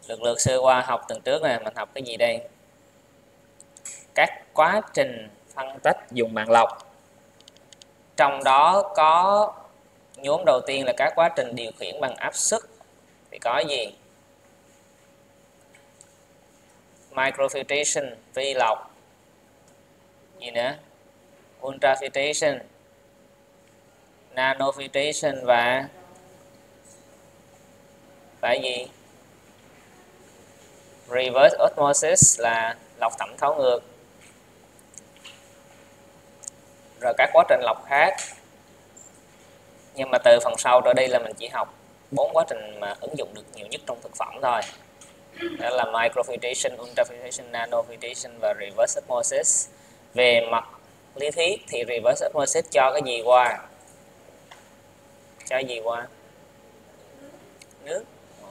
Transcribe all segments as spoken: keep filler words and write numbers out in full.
Lượt lượt sơ qua học tuần trước này mình học cái gì đây? Các quá trình phân tách dùng mạng lọc. Trong đó có nhóm đầu tiên là các quá trình điều khiển bằng áp suất. Thì có gì? Microfiltration, vi lọc. Gì nữa? Ultrafiltration, nanofiltration và phải gì? Reverse osmosis là lọc thẩm thấu ngược. Rồi các quá trình lọc khác. Nhưng mà từ phần sau trở đi là mình chỉ học bốn quá trình mà ứng dụng được nhiều nhất trong thực phẩm thôi. Đó là microfiltration, ultrafiltration, nanofiltration và reverse osmosis. Về mặt lý thuyết thì reverse osmosis cho cái gì qua? Cho gì qua? Nước.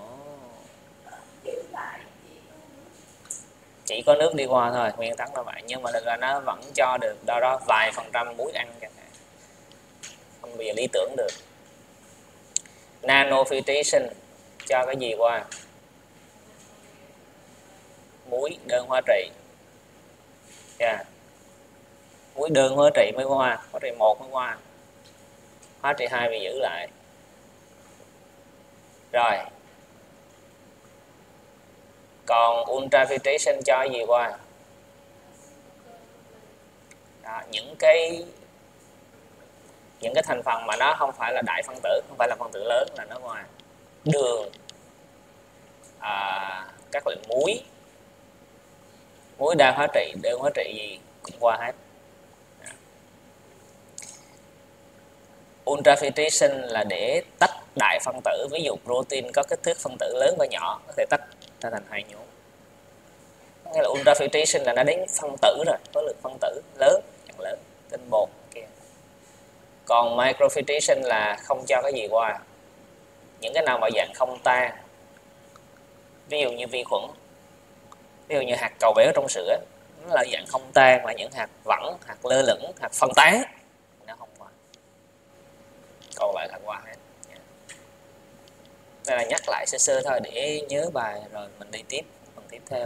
Chỉ có nước đi qua thôi, nguyên tắc là vậy. Nhưng mà thực ra nó vẫn cho được đâu đó vài phần trăm muối ăn chẳng hạn. Không bao giờ lý tưởng được. Nanofiltration cho cái gì qua? Muối đơn hóa trị. Yeah. Muối đơn hóa trị mới qua, hóa trị một mới qua, hóa trị hai bị giữ lại. Rồi. Còn ultrafiltration cho gì qua? Đó, những cái những cái thành phần mà nó không phải là đại phân tử, không phải là phân tử lớn là nó ngoài. Đường, à, các loại muối, muối đa hóa trị, đơn hóa trị gì cũng qua hết. Ultrafiltration là để tách đại phân tử, ví dụ protein có kích thước phân tử lớn và nhỏ có thể tách ra thành hai nhóm. Nghĩa là ultrafiltration là nó đến phân tử rồi, có lượng phân tử lớn, dạng lớn, tinh bột kia. Còn microfiltration là không cho cái gì qua. Những cái nào mà dạng không tan, ví dụ như vi khuẩn, ví dụ như hạt cầu béo trong sữa, nó là dạng không tan, là những hạt vẩn, hạt lơ lửng, hạt phân tán, nó không qua. Còn lại là qua hết. Đây là nhắc lại sơ sơ thôi để nhớ bài rồi mình đi tiếp phần tiếp theo.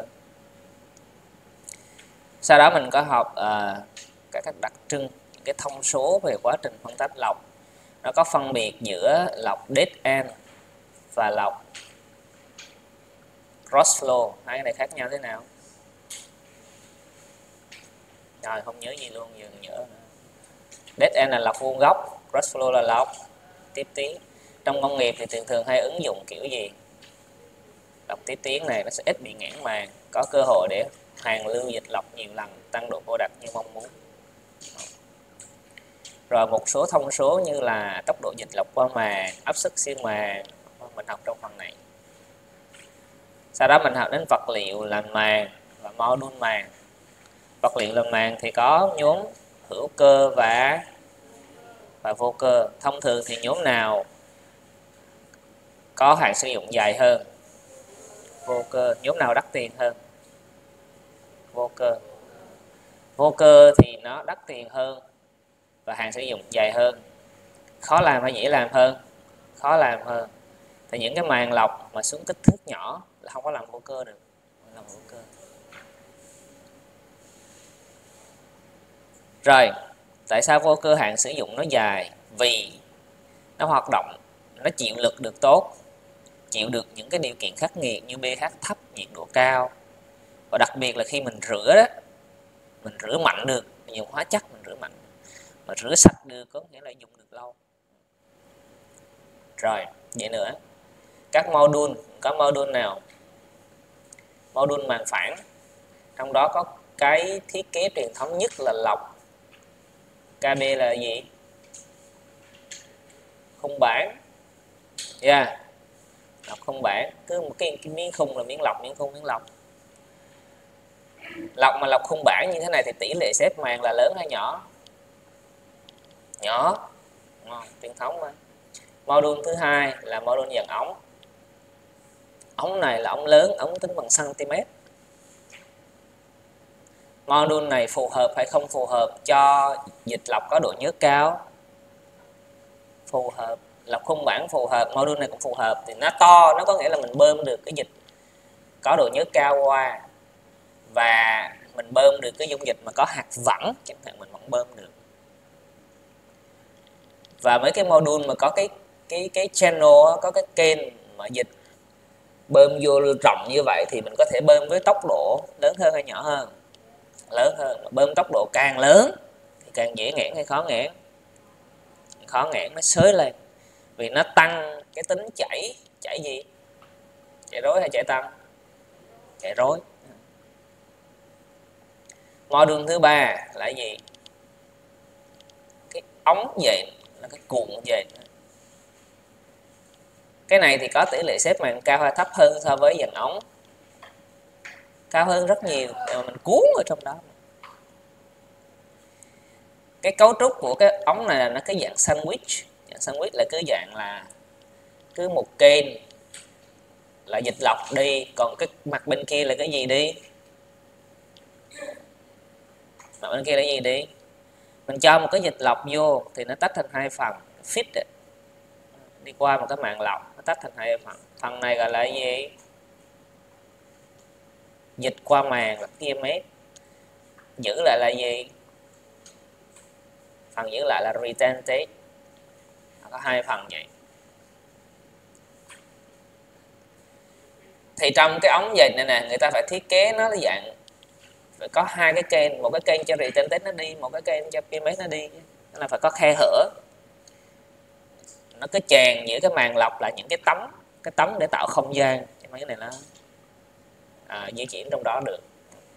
Sau đó mình có học uh, các các đặc trưng, những cái thông số về quá trình phân tách lọc. Nó có phân biệt giữa lọc dead end và lọc cross flow. Hai cái này khác nhau thế nào? Rồi không nhớ gì luôn, giờ nhớ. Dead end là lọc vuông góc, cross flow là lọc tiếp tiến. Trong công nghiệp thì thường thường hay ứng dụng kiểu gì? Lọc tiếp tiến này nó sẽ ít bị nghẽn màng, có cơ hội để hàn lưu dịch lọc nhiều lần, tăng độ cô đặc như mong muốn. Rồi một số thông số như là tốc độ dịch lọc qua màng, áp suất xuyên màng, mình học trong phần này. Sau đó mình học đến vật liệu làm màng và module màng. Vật liệu làm màng thì có nhóm hữu cơ và và vô cơ. Thông thường thì nhóm nào có hạn sử dụng dài hơn? Vô cơ. Nhóm nào đắt tiền hơn? Vô cơ. Vô cơ thì nó đắt tiền hơn và hạn sử dụng dài hơn. Khó làm hay dễ làm hơn? Khó làm hơn. Thì những cái màng lọc mà xuống kích thước nhỏ là không có làm vô cơ được. Làm vô cơ. Rồi, tại sao vô cơ hạn sử dụng nó dài? Vì nó hoạt động, nó chịu lực được tốt, chịu được những cái điều kiện khắc nghiệt như pH thấp, nhiệt độ cao. Và đặc biệt là khi mình rửa đó, mình rửa mạnh được, mình dùng hóa chất mình rửa mạnh, mà rửa sạch được có nghĩa là dùng được lâu. Rồi, vậy nữa. Các module, có module nào? Module màng phản. Trong đó có cái thiết kế truyền thống nhất là lọc. ca bê là gì? Khung bản. Yeah. Lọc khung bản, cứ một cái, cái miếng khung là miếng lọc, miếng khung miếng lọc. Lọc mà lọc khung bản như thế này thì tỷ lệ xếp màng là lớn hay nhỏ? Nhỏ. Truyền thống mà. Module thứ hai là module dạng ống. Ống này là ống lớn, ống tính bằng cm. Module này phù hợp hay không phù hợp cho dịch lọc có độ nhớt cao? Phù hợp. Lọc khung bản phù hợp, module này cũng phù hợp. Thì nó to, nó có nghĩa là mình bơm được cái dịch có độ nhớ cao qua, và mình bơm được cái dung dịch mà có hạt vẳng chẳng hạn, mình vẫn bơm được. Và mấy cái module mà có cái cái cái channel, có cái kênh mà dịch bơm vô rộng như vậy thì mình có thể bơm với tốc độ lớn hơn hay nhỏ hơn? Lớn hơn. Mà bơm tốc độ càng lớn thì càng dễ nghẽn hay khó nghẽn? Khó nghẽn, nó xới lên, vì nó tăng cái tính chảy. Chảy gì? Chảy rối hay chảy tăng? Chảy rối. Module thứ ba là gì? Cái ống dệt, là cái cuộn dệt. Cái này thì có tỷ lệ xếp màng cao hay thấp hơn so với dàn ống? Cao hơn rất nhiều, mà mình cuốn ở trong đó. Cái cấu trúc của cái ống này là nó cái dạng sandwich. Dạng sandwich là cái dạng là cứ một kênh là dịch lọc đi, còn cái mặt bên kia là cái gì đi? Mặt bên kia là cái gì đi? Mình cho một cái dịch lọc vô thì nó tách thành hai phần, fit ấy. Đi qua một cái màng lọc, nó tách thành hai phần. Phần này gọi là gì? Dịch qua màng là pê em ét. Giữ lại là gì? Phần giữ lại là retentate. Có hai phần vậy. Thì trong cái ống dệt này nè, người ta phải thiết kế nó là dạng phải có hai cái kênh, một cái kênh cho retentate nó đi, một cái kênh cho pê em ét nó đi. Nó là phải có khe hở. Nó cứ chèn giữa cái màng lọc là những cái tấm, cái tấm để tạo không gian cho mấy cái này nó à, di chuyển trong đó được.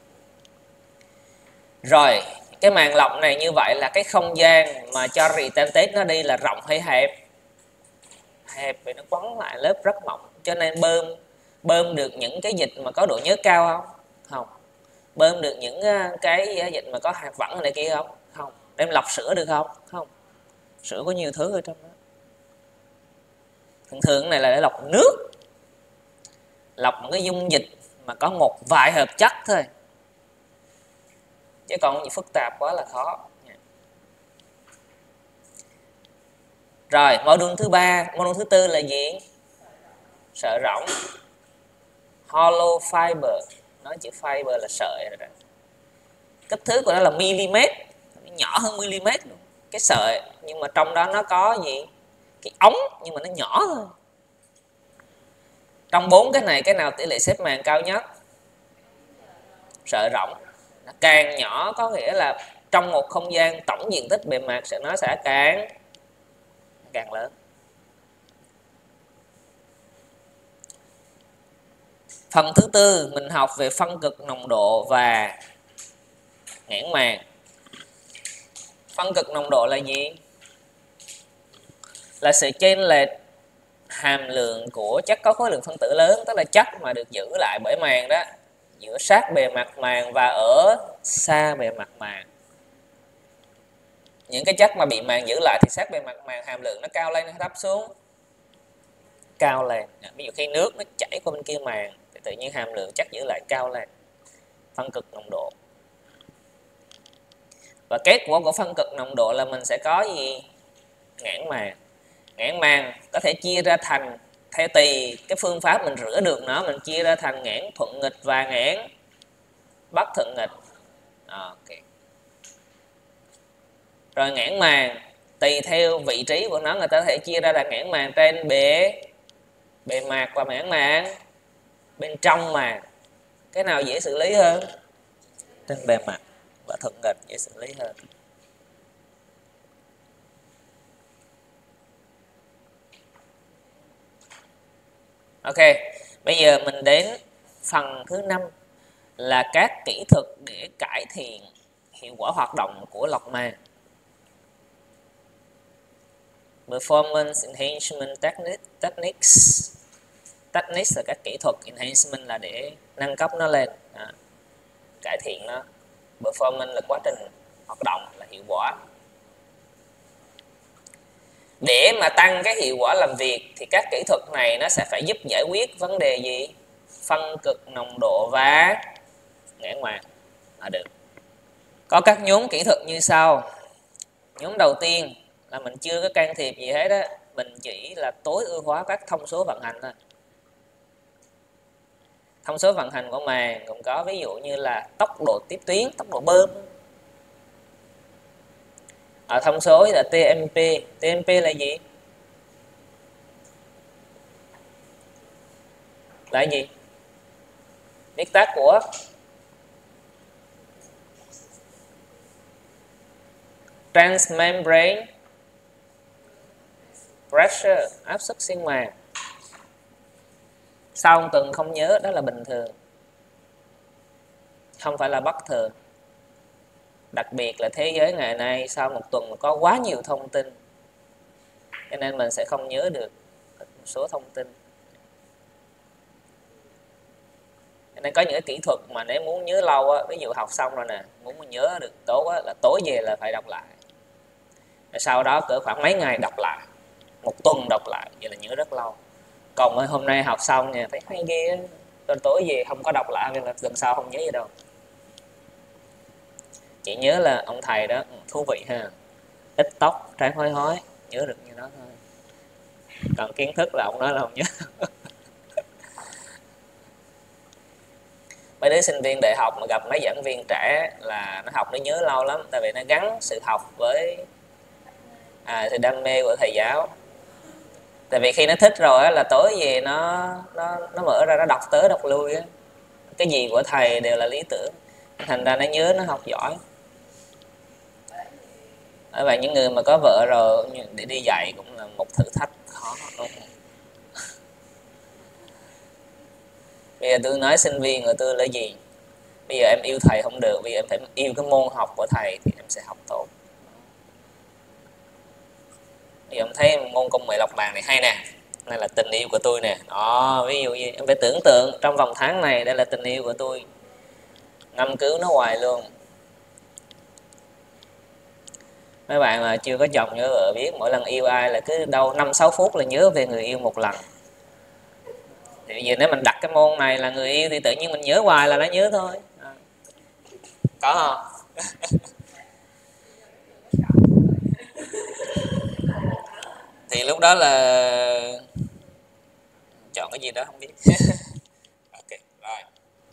Rồi, cái màng lọc này như vậy là cái không gian mà cho retentate nó đi là rộng hay hẹp? Hẹp, vì nó quấn lại lớp rất mỏng, cho nên bơm bơm được những cái dịch mà có độ nhớ cao không? Không. Bơm được những cái dịch mà có hạt vẳng này kia không? Không. Đem lọc sữa được không? Không. Sữa có nhiều thứ ở trong đó. Thường thường này là để lọc nước, lọc một cái dung dịch mà có một vài hợp chất thôi, chứ còn gì phức tạp quá là khó. Rồi, module thứ ba, module thứ tư là gì? Sợi rỗng, hollow fiber. Nói chữ fiber là sợi rồi đó. Kích thước của nó là mm, nhỏ hơn mm luôn. Cái sợi, nhưng mà trong đó nó có gì? Cái ống, nhưng mà nó nhỏ thôi. Trong bốn cái này, cái nào tỷ lệ xếp màng cao nhất? Sợi rỗng. Càng nhỏ có nghĩa là trong một không gian tổng diện tích bề mặt sẽ nó sẽ càng càng lớn. Phần thứ tư mình học về phân cực nồng độ và nghẽn màng. Phân cực nồng độ là gì? Là sự chênh lệch hàm lượng của chất có khối lượng phân tử lớn, tức là chất mà được giữ lại bởi màng đó, giữa sát bề mặt màng và ở xa bề mặt màng. Những cái chất mà bị màng giữ lại thì sát bề mặt màng hàm lượng nó cao lên hay thấp xuống? Cao lên. Ví dụ khi nước nó chảy qua bên kia màng thì tự nhiên hàm lượng chất giữ lại cao lên. Phân cực nồng độ. Và kết quả của phân cực nồng độ là mình sẽ có gì? Nghẽn màng. Nghẽn màng có thể chia ra thành, theo tùy cái phương pháp mình rửa được nó, mình chia ra thành nghẽn thuận nghịch và nghẽn bất thuận nghịch. Ok. Rồi nghẽn màng tùy theo vị trí của nó, người ta có thể chia ra là nghẽn màng trên bề bề mặt và nghẽn màng bên trong màng. Cái nào dễ xử lý hơn? Trên bề mặt và thuận nghịch dễ xử lý hơn. Ok, bây giờ mình đến phần thứ năm là các kỹ thuật để cải thiện hiệu quả hoạt động của lọc màng. Performance enhancement techniques. Techniques là các kỹ thuật, enhancement là để nâng cấp nó lên, à, cải thiện nó. Performance là quá trình hoạt động, là hiệu quả. Để mà tăng cái hiệu quả làm việc thì các kỹ thuật này nó sẽ phải giúp giải quyết vấn đề gì? Phân cực nồng độ và nghẽn màng là được. Có các nhóm kỹ thuật như sau. Nhóm đầu tiên là mình chưa có can thiệp gì hết đó, mình chỉ là tối ưu hóa các thông số vận hành thôi. Thông số vận hành của màng cũng có ví dụ như là tốc độ tiếp tuyến, tốc độ bơm. Ở thông số là tê em pê. tê em pê là gì? Là gì? Viết tắt của Transmembrane Pressure, áp suất xuyên màng. Sau một tuần không nhớ đó là bình thường, không phải là bất thường. Đặc biệt là thế giới ngày nay sau một tuần có quá nhiều thông tin, cho nên mình sẽ không nhớ được một số thông tin. Cho nên có những cái kỹ thuật mà nếu muốn nhớ lâu á, ví dụ học xong rồi nè, muốn nhớ được tốt á, là tối về là phải đọc lại. Sau đó cỡ khoảng mấy ngày đọc lại, một tuần đọc lại, vậy là nhớ rất lâu. Còn hôm nay học xong nha, thấy hay ghê, rồi tối về không có đọc lại, nên là lần sau không nhớ gì đâu. Chỉ nhớ là ông thầy đó thú vị ha, ít tóc, trán hói hói, nhớ được như đó thôi. Còn kiến thức là ông nói là không nhớ. Mấy đứa sinh viên đại học mà gặp mấy giảng viên trẻ là nó học nó nhớ lâu lắm, tại vì nó gắn sự học với à, sự đam mê của thầy giáo. Tại vì khi nó thích rồi á, là tối về nó nó nó mở ra nó đọc tới đọc lui á, cái gì của thầy đều là lý tưởng, thành ra nó nhớ, nó học giỏi. Bởi vậy những người mà có vợ rồi để đi dạy cũng là một thử thách khó. Bây giờ tôi nói sinh viên của tôi là gì? Bây giờ em yêu thầy không được, bây giờ em phải yêu cái môn học của thầy thì em sẽ học tốt. Bây giờ em thấy môn công nghệ lọc bàn này hay nè, này là tình yêu của tôi nè. Đó, ví dụ như em phải tưởng tượng trong vòng tháng này đây là tình yêu của tôi, ngâm cứu nó hoài luôn. Mấy bạn mà chưa có chồng nhớ vợ biết mỗi lần yêu ai là cứ đâu năm sáu phút là nhớ về người yêu một lần. Thì bây giờ nếu mình đặt cái môn này là người yêu thì tự nhiên mình nhớ hoài là nó nhớ thôi. À. Có không? Thì lúc đó là chọn cái gì đó không biết. Ok, rồi.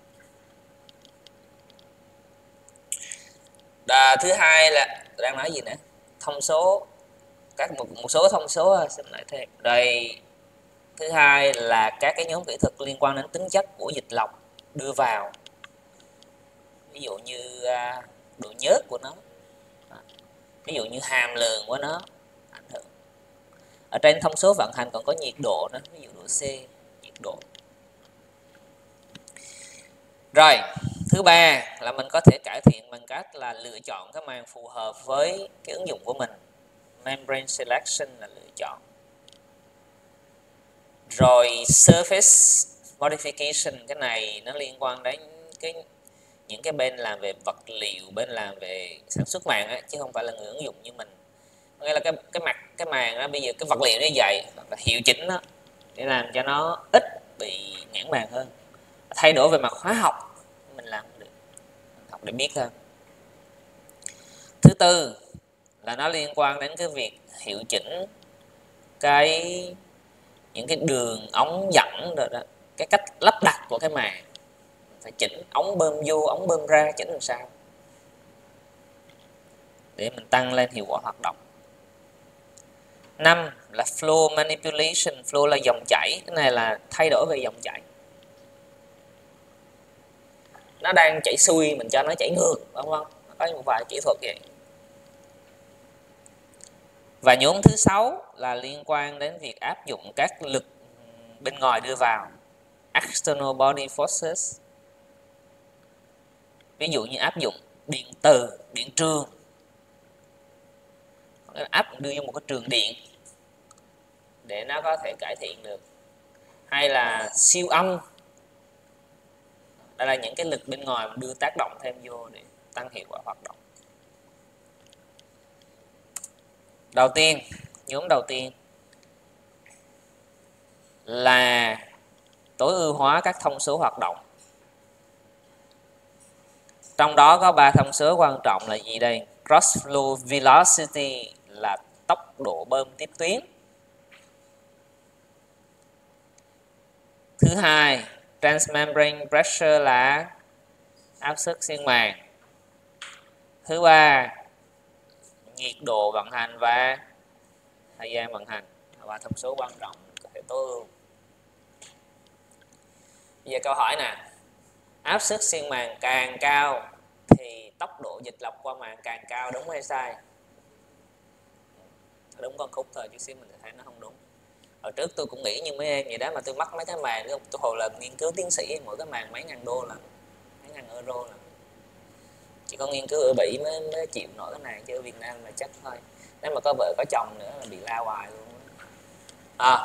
Đà, thứ hai là đang nói gì nữa? Thông số, các một, một số thông số xem lại thêm. Đây, thứ hai là các cái nhóm kỹ thuật liên quan đến tính chất của dịch lọc đưa vào, ví dụ như độ nhớt của nó, ví dụ như hàm lượng của nó ảnh hưởng. Ở trên thông số vận hành còn có nhiệt độ nữa, ví dụ độ C, nhiệt độ. Rồi, thứ ba là mình có thể cải thiện bằng cách là lựa chọn cái màng phù hợp với cái ứng dụng của mình. Membrane selection là lựa chọn. Rồi surface modification, cái này nó liên quan đến cái những cái bên làm về vật liệu, bên làm về sản xuất màng ấy, chứ không phải là người ứng dụng như mình. Nghĩa là cái cái mặt cái màng đó bây giờ cái vật liệu như vậy là hiệu chỉnh nó để làm cho nó ít bị nghẽn màng hơn. Thay đổi về mặt hóa học mình làm được, học để biết hơn. Thứ tư là nó liên quan đến cái việc hiệu chỉnh cái những cái đường ống dẫn rồi đó, cái cách lắp đặt của cái màng, phải chỉnh ống bơm vô ống bơm ra, chỉnh làm sao để mình tăng lên hiệu quả hoạt động. Năm là flow manipulation. Flow là dòng chảy, cái này là thay đổi về dòng chảy, nó đang chảy xuôi mình cho nó chảy ngược, đúng không? Có một vài kỹ thuật vậy. Và nhóm thứ sáu là liên quan đến việc áp dụng các lực bên ngoài đưa vào, external body forces. Ví dụ như áp dụng điện từ, điện trường, áp đưa vô một cái trường điện để nó có thể cải thiện được, hay là siêu âm. Đây là những cái lực bên ngoài đưa tác động thêm vô để tăng hiệu quả hoạt động. Đầu tiên, nhóm đầu tiên là tối ưu hóa các thông số hoạt động. Trong đó có ba thông số quan trọng là gì đây? Cross flow velocity là tốc độ bơm tiếp tuyến. Thứ hai, transmembrane pressure là áp suất xuyên màng. Thứ ba, nhiệt độ vận hành và thời gian vận hành, và thông số quan trọng có thể tối ưu. Bây giờ câu hỏi nè, áp suất xuyên màng càng cao thì tốc độ dịch lọc qua màng càng cao, đúng hay sai? Đúng con khúc thôi, chút xíu mình thấy nó không đúng. Hồi trước tôi cũng nghĩ như mấy em vậy đó, mà tôi mắc mấy cái màng, tôi hồi là nghiên cứu tiến sĩ, mỗi cái màng mấy ngàn đô là mấy ngàn euro là chỉ có nghiên cứu ở Bỉ mới, mới chịu nổi cái này, chứ ở Việt Nam là chắc thôi. Nếu mà có vợ có chồng nữa là bị la hoài luôn. À,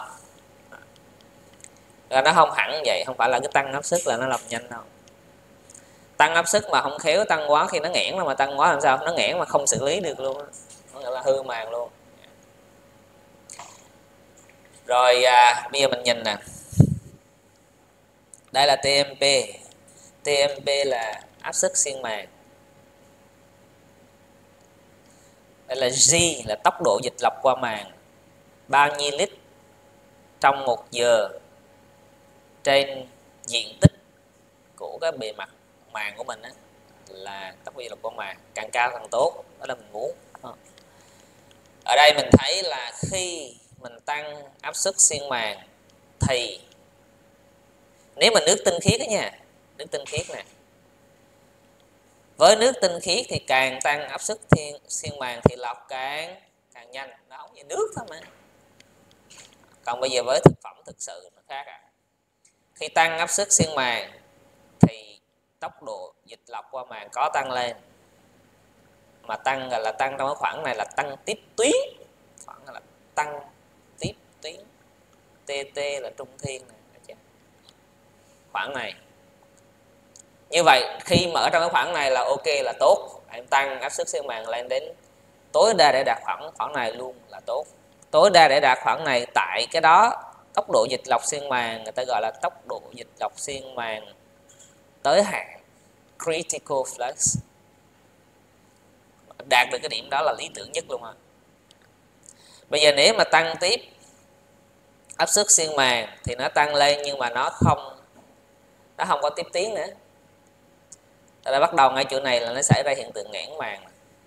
rồi nó không hẳn vậy, không phải là cái tăng áp suất là nó lọc nhanh đâu. Tăng áp suất mà không khéo tăng quá, khi nó nghẽn mà tăng quá làm sao? Nó nghẽn mà không xử lý được luôn, nó gọi là hư màng luôn. Rồi à, bây giờ mình nhìn nè, đây là tê em pê. tê em pê là áp suất xuyên màng. Đây là G là tốc độ dịch lọc qua màng, bao nhiêu lít trong một giờ trên diện tích của cái bề mặt màng của mình á, là tốc độ dịch lọc qua màng càng cao càng tốt, đó là mình muốn. Ở đây mình thấy là khi mình tăng áp suất xuyên màng thì nếu mà nước tinh khiết đó nha, nước tinh khiết nè, với nước tinh khiết thì càng tăng áp suất xuyên màng thì lọc càng càng nhanh, nó không như nước thôi mà. Còn bây giờ với thực phẩm thực sự nó khác à. Khi tăng áp suất xuyên màng thì tốc độ dịch lọc qua màng có tăng lên, mà tăng là tăng trong cái khoảng này là tăng tiếp tuyến, khoảng là tăng tiếp tuyến, tê tê là trung thiên này, khoảng này. Như vậy khi mà ở trong cái khoảng này là ok, là tốt, em tăng áp suất xuyên màng lên đến tối đa để đạt khoảng khoảng này luôn là tốt. Tối đa để đạt khoảng này, tại cái đó tốc độ dịch lọc xuyên màng người ta gọi là tốc độ dịch lọc xuyên màng tới hạn, critical flux. Đạt được cái điểm đó là lý tưởng nhất luôn à. Bây giờ nếu mà tăng tiếp áp suất xuyên màng thì nó tăng lên nhưng mà nó không nó không có tiếp tiến nữa. Tại bắt đầu ngay chỗ này là nó xảy ra hiện tượng nghẽn màng.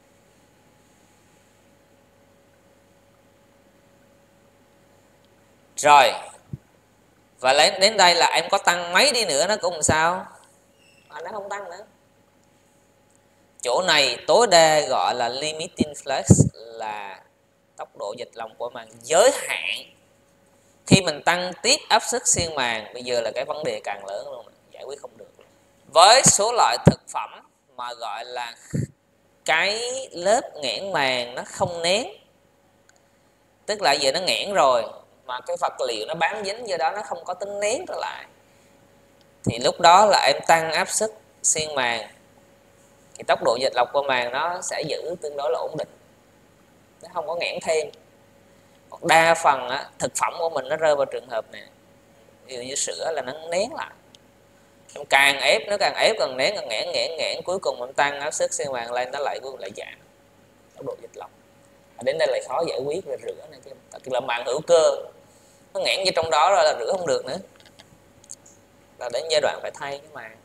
Rồi, và đến đây là em có tăng mấy đi nữa nó cũng làm sao, mà nó không tăng nữa. Chỗ này tối đa gọi là limiting flux, là tốc độ dịch lọc của màng giới hạn. Khi mình tăng tiếp áp suất xuyên màng, bây giờ là cái vấn đề càng lớn luôn, giải quyết không được. Với số loại thực phẩm mà gọi là cái lớp nghẽn màng nó không nén, tức là giờ nó nghẽn rồi mà cái vật liệu nó bám dính, do đó nó không có tính nén trở lại, thì lúc đó là em tăng áp suất xuyên màng thì tốc độ dịch lọc qua màng nó sẽ giữ tương đối là ổn định, nó không có nghẽn thêm. Đa phần á, thực phẩm của mình nó rơi vào trường hợp này, ví dụ như sữa là nó nén lại, em càng ép nó càng ép càng nén càng nghẽn nghẽn nghẽn, cuối cùng mình tăng áp suất xuyên màng lên nó lại cuối cùng lại giảm tốc độ dịch lọc. Đến đây lại khó giải quyết về rửa này, chứ là màng hữu cơ nó nghẽn vô trong đó rồi là rửa không được nữa, là đến giai đoạn phải thay cái màng.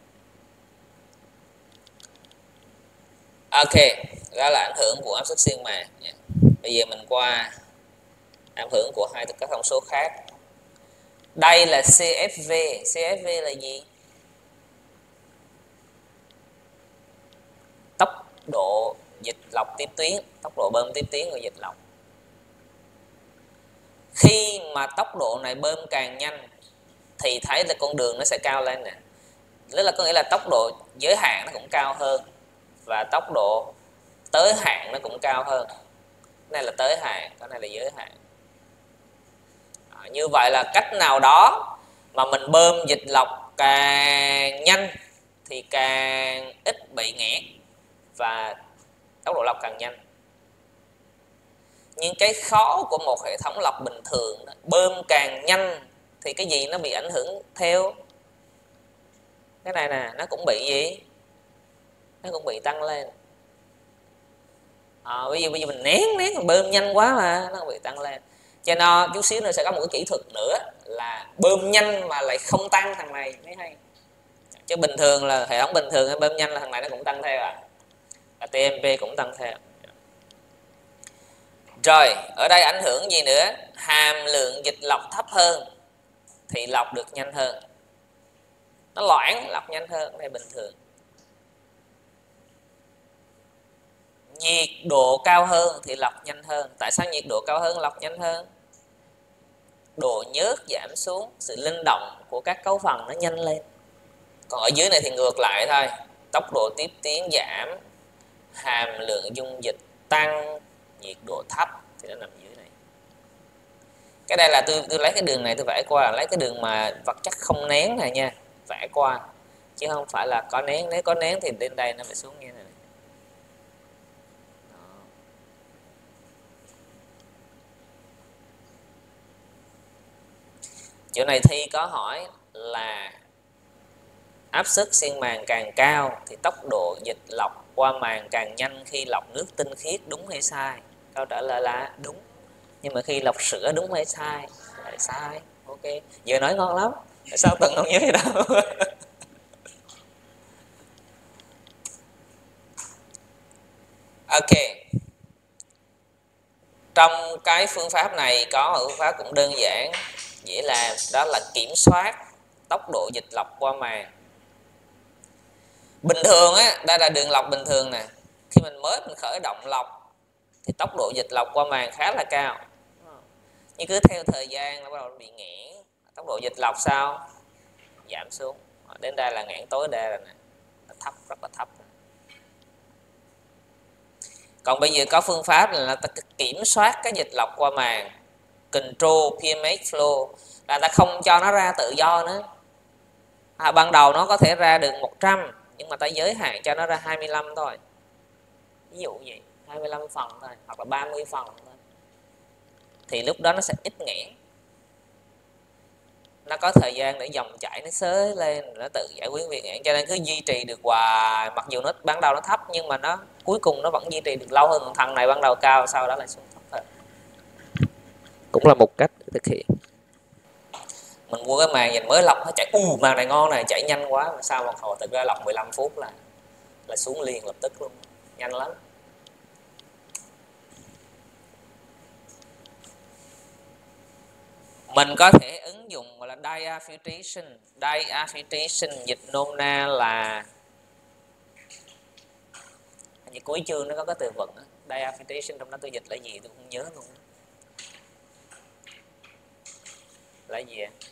Ok, đó là ảnh hưởng của áp suất xuyên màng. Bây giờ mình qua ảnh hưởng của hai các thông số khác. Đây là xê ép vê. xê ép vê là gì? Tốc độ dịch lọc tiếp tuyến, tốc độ bơm tiếp tuyến của dịch lọc. Khi mà tốc độ này bơm càng nhanh thì thấy là con đường nó sẽ cao lên nè. Tức là có nghĩa là tốc độ giới hạn nó cũng cao hơn và tốc độ tới hạn nó cũng cao hơn. Cái này là tới hạn, cái này là giới hạn. À, như vậy là cách nào đó mà mình bơm dịch lọc càng nhanh thì càng ít bị nghẽn và tốc độ lọc càng nhanh. Nhưng cái khó của một hệ thống lọc bình thường đó, bơm càng nhanh thì cái gì nó bị ảnh hưởng theo? Cái này nè, nó cũng bị gì? Nó cũng bị tăng lên. À, bây giờ bây giờ mình nén nén mình bơm nhanh quá mà nó bị tăng lên. Cho nên chút xíu nữa sẽ có một cái kỹ thuật nữa là bơm nhanh mà lại không tăng thằng này mới hay. Chứ bình thường là hệ thống bình thường em bơm nhanh là thằng này nó cũng tăng theo à, là tê em pê cũng tăng theo. Rồi ở đây ảnh hưởng gì nữa, hàm lượng dịch lọc thấp hơn thì lọc được nhanh hơn, nó loãng lọc nhanh hơn, đây bình thường. Nhiệt độ cao hơn thì lọc nhanh hơn. Tại sao nhiệt độ cao hơn lọc nhanh hơn? Độ nhớt giảm xuống, sự linh động của các cấu phần nó nhanh lên. Còn ở dưới này thì ngược lại thôi, tốc độ tiếp tiến giảm, hàm lượng dung dịch tăng, nhiệt độ thấp thì nó nằm dưới này. Cái đây là tôi tôi lấy cái đường này tôi vẽ qua, lấy cái đường mà vật chất không nén này nha, vẽ qua chứ không phải là có nén. Nếu có nén thì lên đây nó phải xuống như thế này. Chỗ này thi có hỏi là áp suất xuyên màng càng cao thì tốc độ dịch lọc qua màng càng nhanh khi lọc nước tinh khiết, đúng hay sai? Câu trả lời là đúng. Nhưng mà khi lọc sữa đúng hay sai? Lại sai. Ok, giờ nói ngon lắm. Tại sao Tần không nhớ gì đâu? Ok. Trong cái phương pháp này có một phương pháp cũng đơn giản, dễ làm, đó là kiểm soát tốc độ dịch lọc qua màng. Bình thường á, đây là đường lọc bình thường nè. Khi mình mới mình khởi động lọc thì tốc độ dịch lọc qua màng khá là cao. Nhưng cứ theo thời gian nó bắt đầu bị nghẽn, tốc độ dịch lọc sao? Giảm xuống. Đến đây là nghẽn tối đa rồi nè. Thấp, rất là thấp. Còn bây giờ có phương pháp là ta kiểm soát cái dịch lọc qua màng, control pê em hát flow, là ta không cho nó ra tự do nữa. À, ban đầu nó có thể ra được một trăm, nhưng mà ta giới hạn cho nó ra hai mươi lăm thôi. Ví dụ vậy, hai mươi lăm phần thôi, hoặc là ba mươi phần thôi. Thì lúc đó nó sẽ ít nghẽn. Nó có thời gian để dòng chảy nó xới lên, nó tự giải quyết việc nghẽn, cho nên cứ duy trì được hoài. Mặc dù nó ban đầu nó thấp nhưng mà nó cuối cùng nó vẫn duy trì được lâu hơn. Còn thằng này ban đầu cao, sau đó lại xuống thấp hơn. Cũng là một cách thực hiện. Mình mua cái màng nhìn mới lọc nó chạy, u màng này ngon này, chạy nhanh quá, mà sao mà hồi thực ra lọc mười lăm phút là là xuống liền lập tức luôn, nhanh lắm. Mình có thể ứng dụng gọi là diafiltration. Diafiltration dịch nôm na là, như cuối chương nó có cái từ vựng đó. Diafiltration trong đó tôi dịch là gì tôi không nhớ luôn. Là gì à?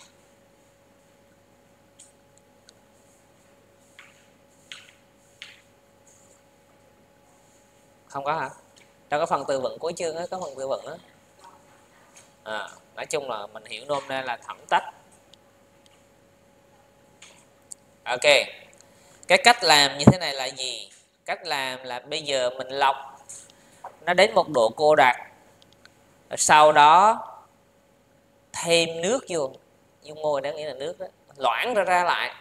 Không có hả? Trong cái phần từ vựng cuối chương đó, có phần từ vựng đó. À, nói chung là mình hiểu nôm na là thẩm tách. Ok, cái cách làm như thế này là gì? Cách làm là bây giờ mình lọc nó đến một độ cô đặc, sau đó thêm nước vô, dung môi đáng nghĩa là nước đó, loãng ra ra lại,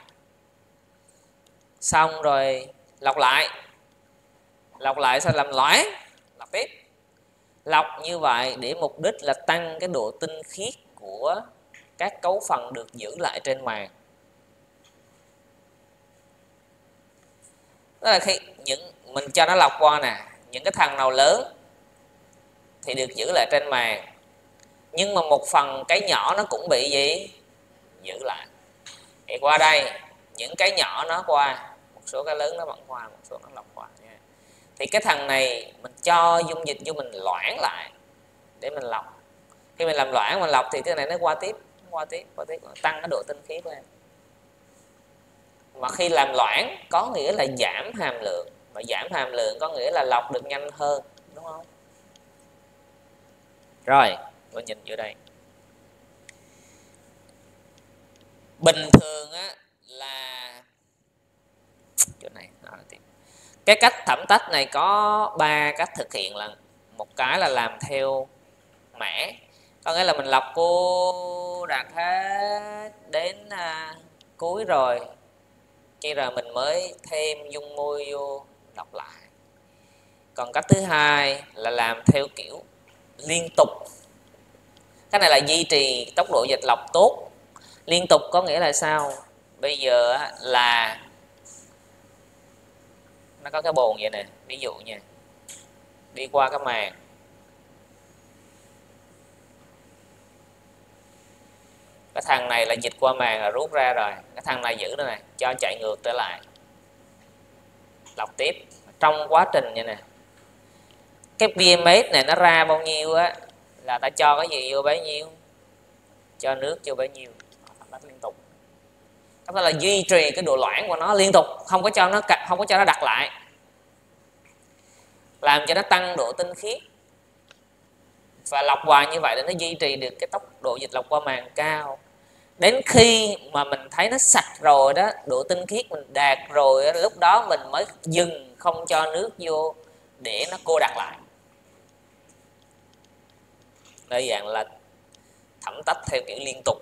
xong rồi lọc lại, lọc lại sao làm loãng, lọc tiếp. Lọc như vậy để mục đích là tăng cái độ tinh khiết của các cấu phần được giữ lại trên màng. Đó là khi những mình cho nó lọc qua nè, những cái thằng nào lớn thì được giữ lại trên màng, nhưng mà một phần cái nhỏ nó cũng bị gì giữ lại. Thì qua đây những cái nhỏ nó qua, một số cái lớn nó vẫn qua, một số nó lọc qua nha. Thì cái thằng này mình cho dung dịch vô mình loãng lại để mình lọc. Khi mình làm loãng mình lọc thì cái này nó qua tiếp, nó qua tiếp, qua tiếp, tăng cái độ tinh khiết lên. Mà khi làm loãng có nghĩa là giảm hàm lượng, mà giảm hàm lượng có nghĩa là lọc được nhanh hơn, đúng không? Rồi, tôi nhìn vô đây. Bình thường á là chỗ này cái cách thẩm tách này có ba cách thực hiện. Là một cái là làm theo mã, có nghĩa là mình lọc cô đạt hết đến à, cuối rồi, khi rồi mình mới thêm dung môi vô lọc lại. Còn cách thứ hai là làm theo kiểu liên tục. Cái này là duy trì tốc độ dịch lọc tốt. Liên tục có nghĩa là sao? bây giờ là nó có cái bồn vậy nè, ví dụ nha, đi qua cái màng, cái thằng này là dịch qua màng là rút ra rồi, cái thằng này giữ đây này, cho chạy ngược trở lại, lọc tiếp. Trong quá trình vậy nè, cái pê em ét này nó ra bao nhiêu á là ta cho cái gì vô bấy nhiêu, cho nước vô bấy nhiêu, nó liên tục. Có nghĩa là duy trì cái độ loãng của nó liên tục, không có cho nó không có cho nó đặt lại, làm cho nó tăng độ tinh khiết và lọc hoài như vậy để nó duy trì được cái tốc độ dịch lọc qua màng cao. Đến khi mà mình thấy nó sạch rồi đó, độ tinh khiết mình đạt rồi đó, lúc đó mình mới dừng không cho nước vô để nó cô đặc lại. Đây dạng là thẩm tách theo kiểu liên tục.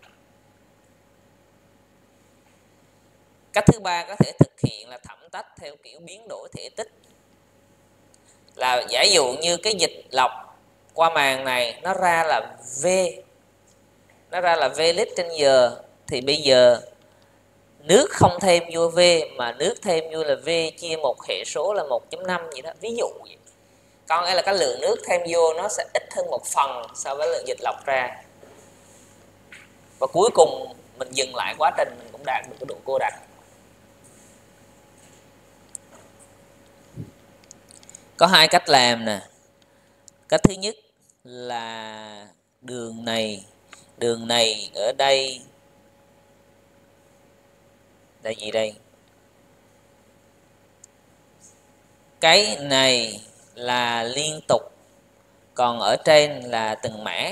Cách thứ ba có thể thực hiện là thẩm tách theo kiểu biến đổi thể tích. Là giả dụ như cái dịch lọc qua màng này nó ra là V, nó ra là V lít trên giờ, thì bây giờ nước không thêm vô V mà nước thêm vô là V chia một hệ số là một chấm năm vậy đó, ví dụ vậy. Còn nghĩa là cái lượng nước thêm vô nó sẽ ít hơn một phần so với lượng dịch lọc ra, và cuối cùng mình dừng lại quá trình mình cũng đạt được cái độ cô đặc. Có hai cách làm nè. Cách thứ nhất là đường này, đường này ở đây là gì đây? Cái này là liên tục, còn ở trên là từng mã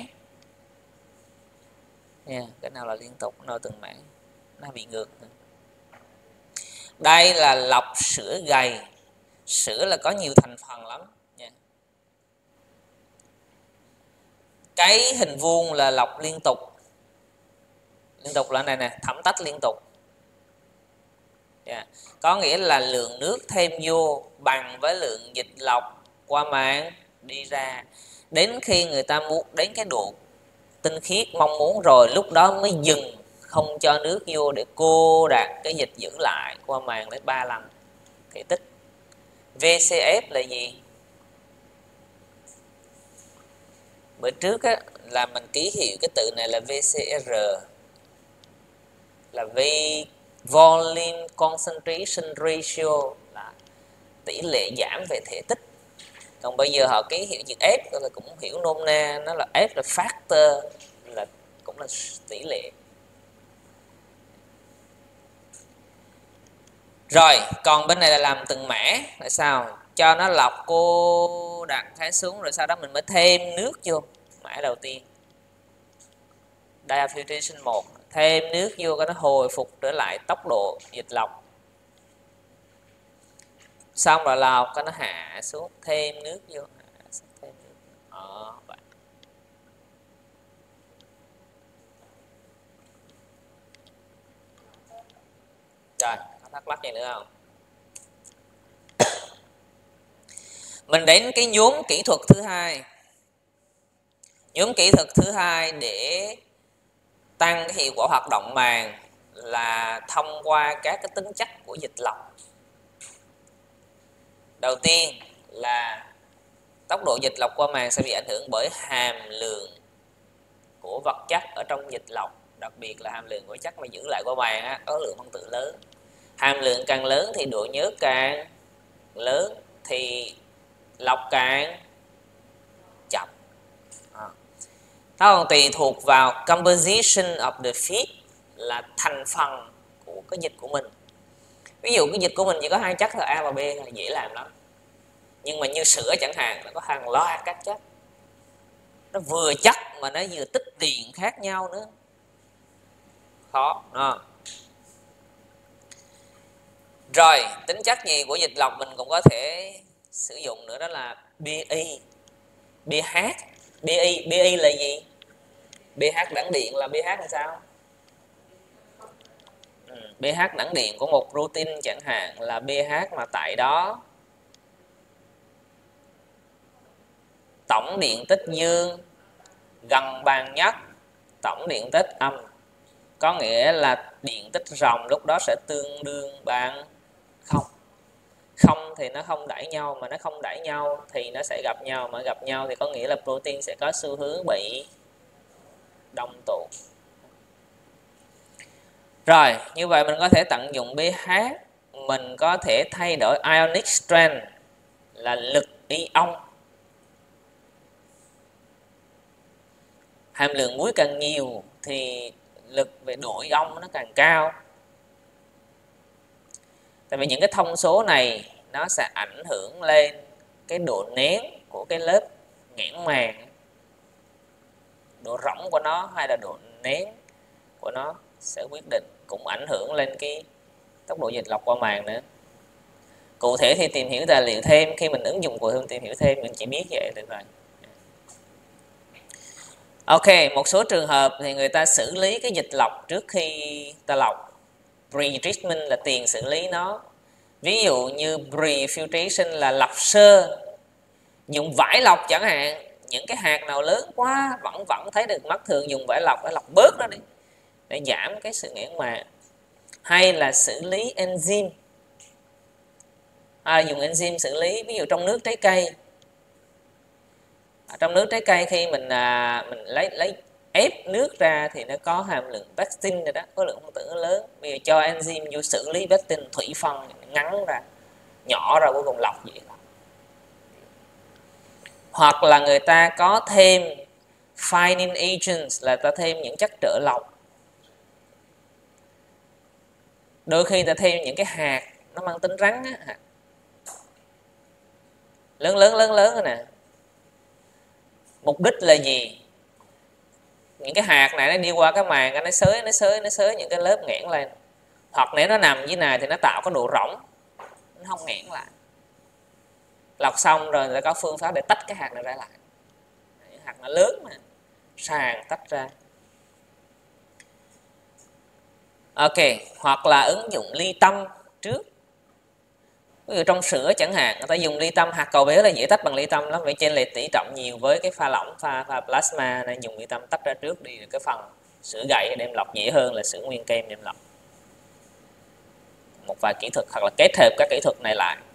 nha. Cái nào là liên tục, cái nào từng mã, nó bị ngược. Đây là lọc sữa gầy, sữa là có nhiều thành phần lắm nha. Cái hình vuông là lọc liên tục, liên tục là này nè, thẩm tách liên tục. Yeah. Có nghĩa là lượng nước thêm vô bằng với lượng dịch lọc qua màng đi ra, đến khi người ta muốn đến cái độ tinh khiết mong muốn rồi, lúc đó mới dừng không cho nước vô để cô đạt cái dịch giữ lại qua màng đến ba lần thể tích. vê xê ép là gì? Bữa trước á, là mình ký hiệu cái từ này là vê xê rờ, là V Volume Concentration Ratio, là tỷ lệ giảm về thể tích. Còn bây giờ họ ký hiệu chữ F là cũng hiểu nôm na, nó là F là factor, là cũng là tỷ lệ. Rồi, còn bên này là làm từng mã là sao? Cho nó lọc cô đặt thái xuống, rồi sau đó mình mới thêm nước vô. Mã đầu tiên diafiltration một, thêm nước vô cho nó hồi phục trở lại tốc độ dịch lọc. Xong rồi lọc cho nó hạ xuống, thêm nước vô, hạ xuống, thêm nước. Đó, vậy. Rồi, có thắc mắc gì nữa không? Mình đến cái nhóm kỹ thuật thứ hai. Nhóm kỹ thuật thứ hai để tăng cái hiệu quả hoạt động màng là thông qua các cái tính chất của dịch lọc. Đầu tiên là tốc độ dịch lọc qua màng sẽ bị ảnh hưởng bởi hàm lượng của vật chất ở trong dịch lọc, đặc biệt là hàm lượng của chất mà giữ lại qua màng á, có lượng phân tử lớn. Hàm lượng càng lớn thì độ nhớ càng lớn, thì lọc càng chậm. À. Nó còn tùy thuộc vào composition of the feed, là thành phần của cái dịch của mình. Ví dụ cái dịch của mình chỉ có hai chất là A và B là dễ làm lắm. Nhưng mà như sữa chẳng hạn, nó có hàng loạt các chất, nó vừa chất mà nó vừa tích điện khác nhau nữa, khó. Đó. Rồi, tính chất gì của dịch lọc mình cũng có thể sử dụng nữa, đó là pê i, pH. pê i, pê i là gì? pH đẳng điện là pH là sao? Ừ, pH đẳng điện của một protein chẳng hạn là pH mà tại đó tổng điện tích dương gần bằng nhất tổng điện tích âm. có nghĩa là điện tích ròng lúc đó sẽ tương đương bằng không. Không thì nó không đẩy nhau, mà nó không đẩy nhau thì nó sẽ gặp nhau, mà gặp nhau thì có nghĩa là protein sẽ có xu hướng bị đông tụ. Rồi, như vậy mình có thể tận dụng pH, mình có thể thay đổi ionic strength là lực ion. Hàm lượng muối càng nhiều thì lực về độ ion nó càng cao. Tại vì những cái thông số này nó sẽ ảnh hưởng lên cái độ nén của cái lớp nghẽn màng, độ rỗng của nó hay là độ nén của nó sẽ quyết định, cũng ảnh hưởng lên cái tốc độ dịch lọc qua màng nữa. Cụ thể thì tìm hiểu tài liệu thêm, khi mình ứng dụng cụ thể tìm hiểu thêm mình chỉ biết vậy được rồi. Ok, một số trường hợp thì người ta xử lý cái dịch lọc trước khi ta lọc. Pre-treatment là tiền xử lý nó. Ví dụ như pre-filtration là lọc sơ, dùng vải lọc chẳng hạn, những cái hạt nào lớn quá vẫn vẫn thấy được mắt thường, dùng vải lọc để lọc bớt nó đi để giảm cái sự nghẽn màng. Hay là xử lý enzyme, à, dùng enzyme xử lý, ví dụ trong nước trái cây. Ở trong nước trái cây khi mình à, mình lấy lấy ép nước ra thì nó có hàm lượng pectin rồi đó, có lượng phân tử lớn. Bây giờ cho enzyme vô xử lý pectin thủy phân ngắn ra, nhỏ ra, cuối cùng lọc vậy. Hoặc là người ta có thêm fining agents, là ta thêm những chất trợ lọc. Đôi khi ta thêm những cái hạt nó mang tính rắn á, lớn lớn lớn lớn rồi nè. Mục đích là gì? Những cái hạt này nó đi qua cái màng, nó xới nó xới nó xới những cái lớp nghẽn lên. Hoặc nếu nó nằm dưới này thì nó tạo cái độ rỗng, nó không nghẽn lại. Lọc xong rồi người ta có phương pháp để tách cái hạt này ra lại. Hạt nó lớn mà, sàn tách ra. Ok, hoặc là ứng dụng ly tâm trước. Ví dụ trong sữa chẳng hạn, người ta dùng ly tâm, hạt cầu béo là dễ tách bằng ly tâm lắm, vì trên lệch tỷ trọng nhiều với cái pha lỏng, pha, pha plasma, nên dùng ly tâm tách ra trước đi, cái phần sữa gậy đem lọc dễ hơn là sữa nguyên kem đem lọc. Một vài kỹ thuật hoặc là kết hợp các kỹ thuật này lại.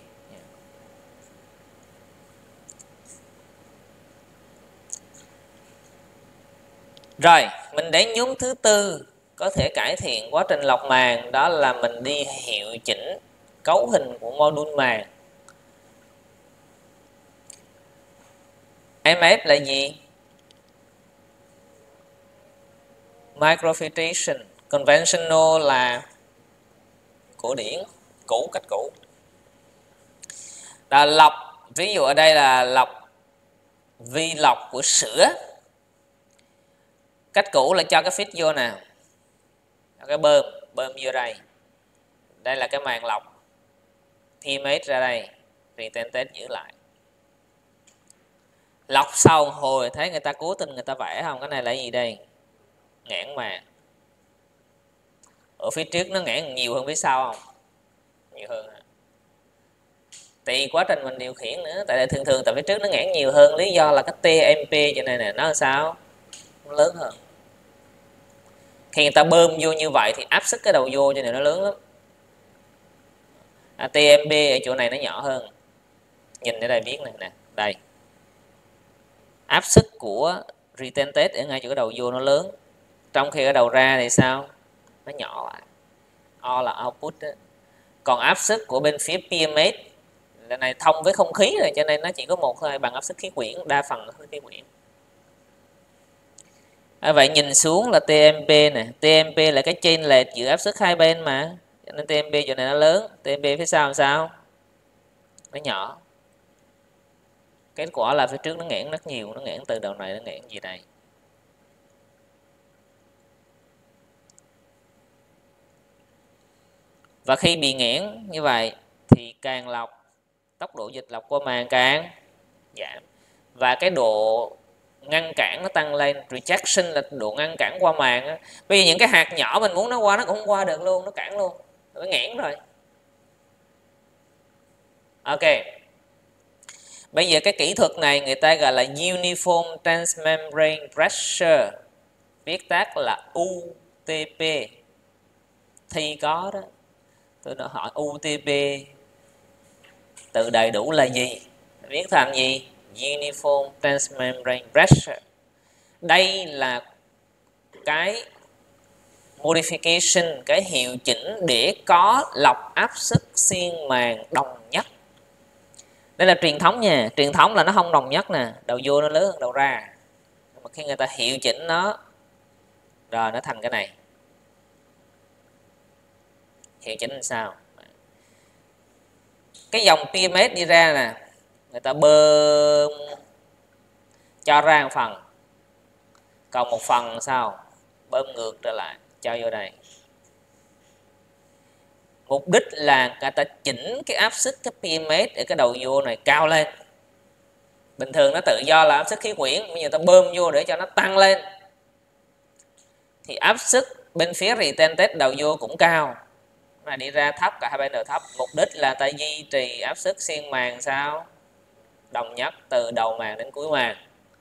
Rồi, mình đến nhóm thứ tư có thể cải thiện quá trình lọc màng, đó là mình đi hiệu chỉnh cấu hình của module màng. em ép là gì? Microfiltration. Conventional là cổ điển, cũ, cách cũ. Là lọc, ví dụ ở đây là lọc vi lọc của sữa. Cách cũ là cho cái feed vô nè, cái bơm, bơm vô đây. Đây là cái màng lọc, pH ra đây, retentate giữ lại. Lọc sau hồi thấy người ta cố tình người ta vẽ không? Cái này là gì đây? Nghẽn màng. Ở phía trước nó nghẽn nhiều hơn phía sau không? Nhiều hơn. Tùy quá trình mình điều khiển nữa. Tại đây thường thường tại phía trước nó nghẽn nhiều hơn, lý do là cái tê em pê cho nên là nó làm sao? Nó lớn hơn. Khi người ta bơm vô như vậy thì áp suất cái đầu vô cho nên nó lớn lắm. À, tê em pê ở chỗ này nó nhỏ hơn. Nhìn ở đây biết này nè, đây. Áp suất của retentate ở ngay chỗ cái đầu vô nó lớn. Trong khi cái đầu ra thì sao? Nó nhỏ lại. O là output đó. Còn áp suất của bên phía pê em ét là này thông với không khí rồi, cho nên nó chỉ có một thôi, bằng áp suất khí quyển, đa phần là khí quyển. À, vậy nhìn xuống là tê em pê nè, tê em pê là cái chênh lệch giữa áp suất hai bên mà, cho nên tê em pê chỗ này nó lớn, tê em pê phía sau làm sao? Nó nhỏ. Kết quả là phía trước nó nghẽn rất nhiều, nó nghẽn từ đầu này nó nghẽn gì đây. Và khi bị nghẽn như vậy thì càng lọc, tốc độ dịch lọc qua màng càng giảm. Và cái độ ngăn cản nó tăng lên. Rejection là độ ngăn cản qua màng á. Bây giờ những cái hạt nhỏ mình muốn nó qua nó cũng không qua được luôn, nó cản luôn, nó nghẽn rồi. Ok. Bây giờ cái kỹ thuật này người ta gọi là Uniform Transmembrane Pressure, viết tắt là U tê pê thi có đó, tôi đã hỏi u tê pê từ đầy đủ là gì, viết thành gì? Uniform Transmembrane Pressure. Đây là cái modification, cái hiệu chỉnh để có lọc áp suất xiên màng đồng nhất. Đây là truyền thống nha, truyền thống là nó không đồng nhất nè, đầu vô nó lớn hơn đầu ra. Mà khi người ta hiệu chỉnh nó rồi nó thành cái này. Hiệu chỉnh làm sao? Cái dòng pê em ét đi ra nè, người ta bơm cho ra một phần, còn một phần sao bơm ngược trở lại cho vô đây. Mục đích là người ta chỉnh cái áp suất cái pê em ét ở cái đầu vô này cao lên. Bình thường nó tự do là áp suất khí quyển, bây giờ ta bơm vô để cho nó tăng lên thì áp suất bên phía retentate đầu vô cũng cao, mà đi ra thấp, cả hai bên đều thấp. Mục đích là ta duy trì áp suất xiên màng sao đồng nhất từ đầu màng đến cuối màng.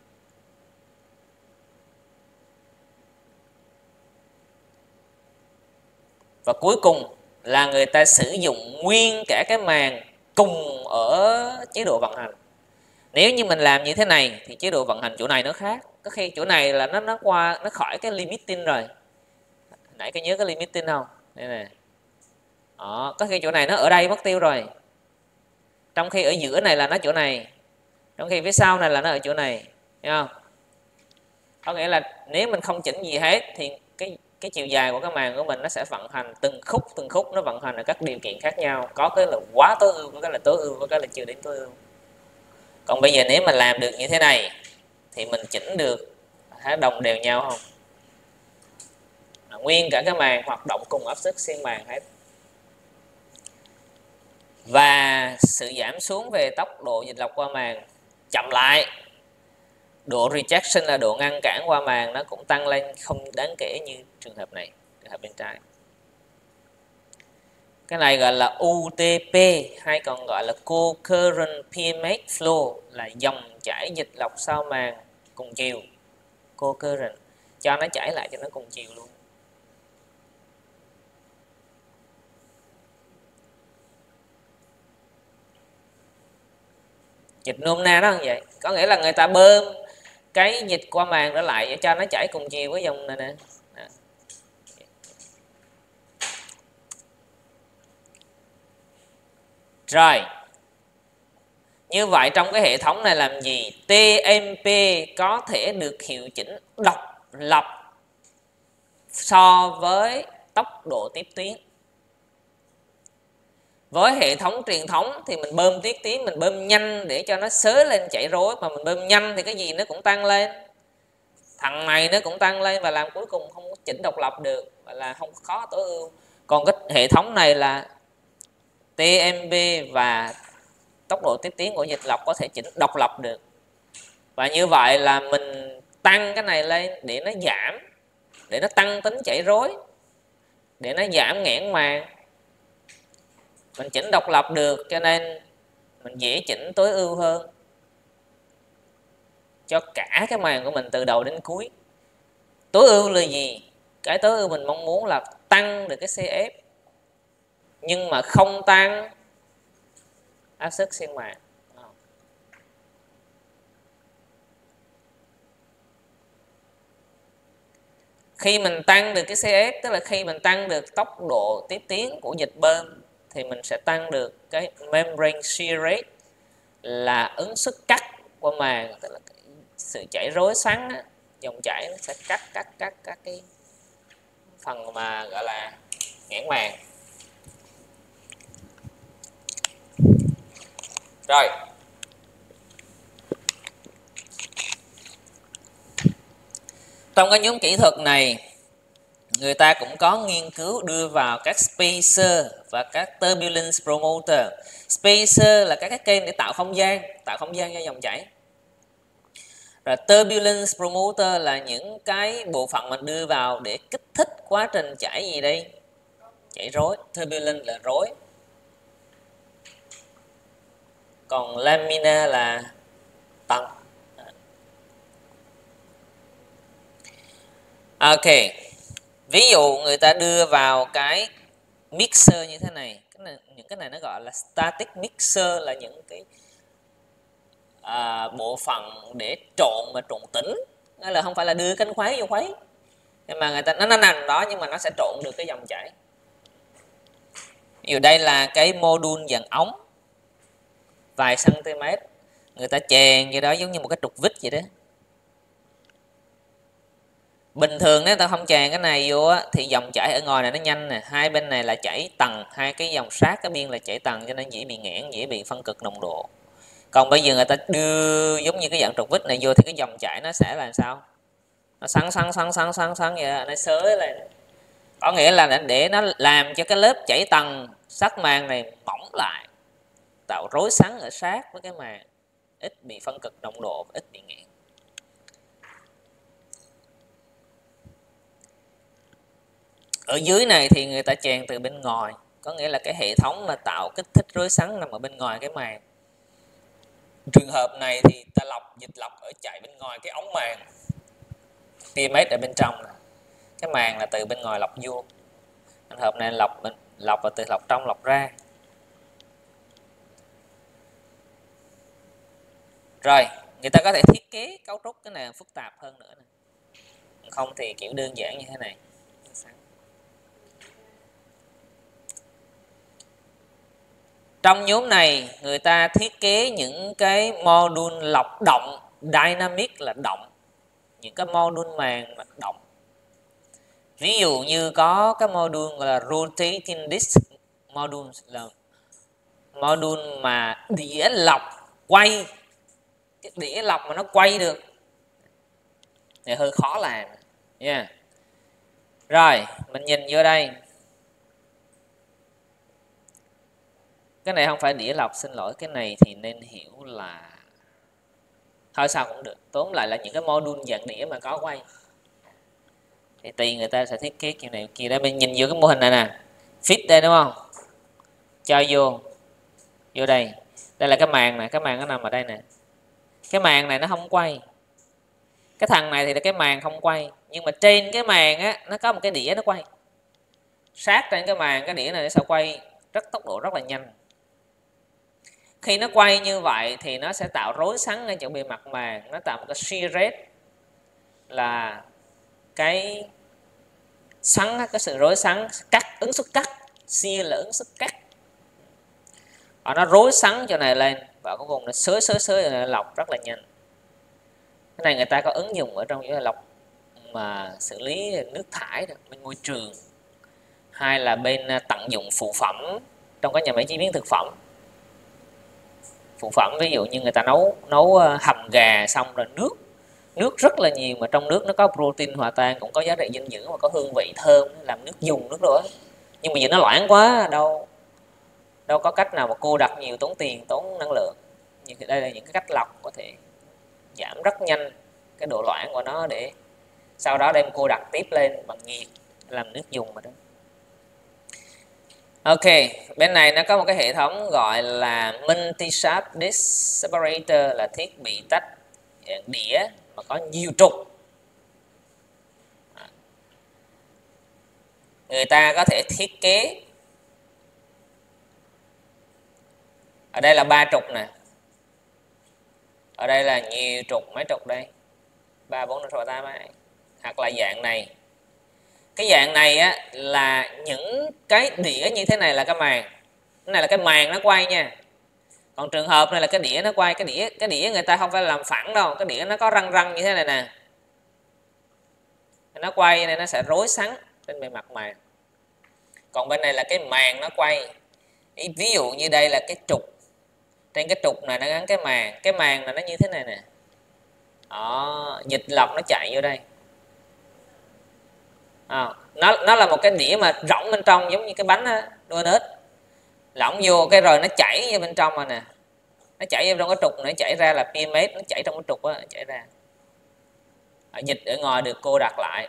Và cuối cùng là người ta sử dụng nguyên cả cái màng cùng ở chế độ vận hành. Nếu như mình làm như thế này thì chế độ vận hành chỗ này nó khác. Có khi chỗ này là nó nó qua nó khỏi cái limiting rồi. Nãy có nhớ cái limiting không? Đây nè. Đó, có khi chỗ này nó ở đây mất tiêu rồi. Trong khi ở giữa này là nó chỗ này. Trong khi phía sau này là nó ở chỗ này. Thấy không? Có nghĩa là nếu mình không chỉnh gì hết thì cái cái chiều dài của cái màng của mình nó sẽ vận hành từng khúc từng khúc, nó vận hành ở các điều kiện khác nhau. Có cái là quá tối ưu, có cái là tối ưu, có cái là chưa đến tối ưu. Còn bây giờ nếu mà làm được như thế này thì mình chỉnh được đồng đều nhau không? À, nguyên cả cái màng hoạt động cùng áp suất xiên màng hết. Và sự giảm xuống về tốc độ dịch lọc qua màng chậm lại. Độ rejection là độ ngăn cản qua màng nó cũng tăng lên không đáng kể như trường hợp này, trường hợp bên trái. Cái này gọi là u tê pê hay còn gọi là Co-current pê em ét flow, là dòng chảy dịch lọc sau màng cùng chiều. Co-current, cho nó chảy lại cho nó cùng chiều luôn. Dịch nôm na đó như vậy, có nghĩa là người ta bơm cái dịch qua màng trở lại để cho nó chảy cùng chiều với dòng này nè. Rồi, như vậy trong cái hệ thống này làm gì? tê em pê có thể được hiệu chỉnh độc lập so với tốc độ tiếp tuyến. Với hệ thống truyền thống thì mình bơm tiếp tuyến, mình bơm nhanh để cho nó xới lên chảy rối, mà mình bơm nhanh thì cái gì nó cũng tăng lên. Thằng này nó cũng tăng lên và làm cuối cùng không có chỉnh độc lập được, và là không khó tối ưu. Còn cái hệ thống này là tê em pê và tốc độ tiếp tiến của dịch lọc có thể chỉnh độc lập được. Và như vậy là mình tăng cái này lên để nó giảm, để nó tăng tính chảy rối, để nó giảm nghẽn màng. Mình chỉnh độc lập được cho nên mình dễ chỉnh tối ưu hơn cho cả cái màng của mình từ đầu đến cuối. Tối ưu là gì? Cái tối ưu mình mong muốn là tăng được cái xê ép nhưng mà không tăng áp suất xiên màng. Khi mình tăng được cái xê ép, tức là khi mình tăng được tốc độ tiếp tiến của dịch bơm, thì mình sẽ tăng được cái membrane shear rate, là ứng suất cắt qua màng, tức là sự chảy rối xoắn á, dòng chảy nó sẽ cắt cắt cắt các cái phần mà gọi là nghẽn màng. Rồi, trong cái nhóm kỹ thuật này, người ta cũng có nghiên cứu đưa vào các spacer và các turbulence promoter. Spacer là các cái kênh để tạo không gian, tạo không gian cho dòng chảy. Rồi turbulence promoter là những cái bộ phận mình đưa vào để kích thích quá trình chảy gì đây? Chảy rối. Turbulence là rối. Còn lamina là tăng. Ok. Ví dụ người ta đưa vào cái mixer như thế này, cái này những cái này nó gọi là static mixer, là những cái à, bộ phận để trộn mà trộn tĩnh, nghĩa là không phải là đưa cánh khuấy vô khuấy, nhưng mà người ta nó nó nằm đó nhưng mà nó sẽ trộn được cái dòng chảy. Ví dụ đây là cái module dạng ống vài cm, người ta chèn vậy đó giống như một cái trục vít vậy đó. Bình thường nếu ta không chèn cái này vô á, thì dòng chảy ở ngoài này nó nhanh nè, hai bên này là chảy tầng, hai cái dòng sát cái biên là chảy tầng, cho nên dễ bị nghẽn, dễ bị phân cực nồng độ. Còn bây giờ người ta đưa giống như cái dạng trục vít này vô thì cái dòng chảy nó sẽ là sao? Nó xoắn xoắn xoắn xoắn xoắn xoắn vậy đó, nó xới lên. Có nghĩa là để nó làm cho cái lớp chảy tầng sắt màng này mỏng lại, tạo rối xoắn ở sát với cái màng, ít bị phân cực nồng độ, ít bị nghẽn. Ở dưới này thì người ta chèn từ bên ngoài, có nghĩa là cái hệ thống mà tạo kích thích rối xoắn nằm ở bên ngoài cái màng. Trường hợp này thì ta lọc dịch lọc ở chạy bên ngoài cái ống màng, pê em ét ở bên trong, cái màng là từ bên ngoài lọc vô. Trường hợp này lọc lọc là từ lọc trong lọc ra. Rồi người ta có thể thiết kế cấu trúc cái này phức tạp hơn nữa này. Không thì kiểu đơn giản như thế này. Trong nhóm này người ta thiết kế những cái module lọc động, dynamic là động, những cái module màng là động. Ví dụ như có cái module gọi là rotating disk module, là module mà đĩa lọc quay, cái đĩa lọc mà nó quay được thì hơi khó làm nha. Yeah. Rồi mình nhìn vô đây, cái này không phải đĩa lọc, xin lỗi, cái này thì nên hiểu là thôi sao cũng được, tóm lại là những cái module dạng đĩa mà có quay thì tùy người ta sẽ thiết kế kiểu này kia. Đây mình nhìn vô cái mô hình này nè, fit đây đúng không, cho vô vô đây, đây là cái màng này, cái màng nó nằm ở đây nè, cái màng này nó không quay, cái thằng này thì là cái màng không quay, nhưng mà trên cái màng á nó có một cái đĩa nó quay, sát trên cái màng cái đĩa này nó sẽ quay rất tốc độ rất là nhanh. Khi nó quay như vậy thì nó sẽ tạo rối xoắn ngay chỗ bề mặt màng, nó tạo một cái shear rate, là cái xoắn, cái sự rối xoắn cắt, ứng suất cắt, shear là ứng suất cắt. Và nó rối xoắn cho này lên và cuối cùng nó xới xới xới này lọc rất là nhanh. Cái này người ta có ứng dụng ở trong những lọc mà xử lý nước thải bên môi trường, hay là bên tận dụng phụ phẩm trong các nhà máy chế biến thực phẩm. Phụ phẩm ví dụ như người ta nấu nấu hầm gà xong rồi nước nước rất là nhiều, mà trong nước nó có protein hòa tan, cũng có giá trị dinh dưỡng và có hương vị thơm, làm nước dùng nước đó. Nhưng mà giờ nó loãng quá, đâu đâu có cách nào mà cô đặc nhiều, tốn tiền tốn năng lượng. Nhưng đây là những cái cách lọc có thể giảm rất nhanh cái độ loãng của nó, để sau đó đem cô đặc tiếp lên bằng nhiệt làm nước dùng mà đó. Ok, bên này nó có một cái hệ thống gọi là multi-shaft disk separator, là thiết bị tách đĩa mà có nhiều trục. Người ta có thể thiết kế, ở đây là ba trục nè, ở đây là nhiều trục, mấy trục đây, ba bốn năm sáu tám, hoặc là dạng này. Cái dạng này á là những cái đĩa như thế này là cái màng, cái này là cái màng nó quay nha. Còn trường hợp này là cái đĩa nó quay, cái đĩa cái đĩa người ta không phải làm phẳng đâu, cái đĩa nó có răng răng như thế này nè, nó quay này nó sẽ rối xoắn trên bề mặt màng. Còn bên này là cái màng nó quay. Ví dụ như đây là cái trục, trên cái trục này nó gắn cái màng, cái màng là nó như thế này nè, đó, dịch lọc nó chạy vô đây. À, nó nó là một cái đĩa mà rỗng bên trong, giống như cái bánh đua nết, lỏng vô cái rồi nó chảy vô bên trong rồi nè, nó chảy vô trong cái trục, nó chảy ra là pê em ét, nó chảy trong cái trục á, chảy ra. À, dịch ở ngoài được cô đặt lại,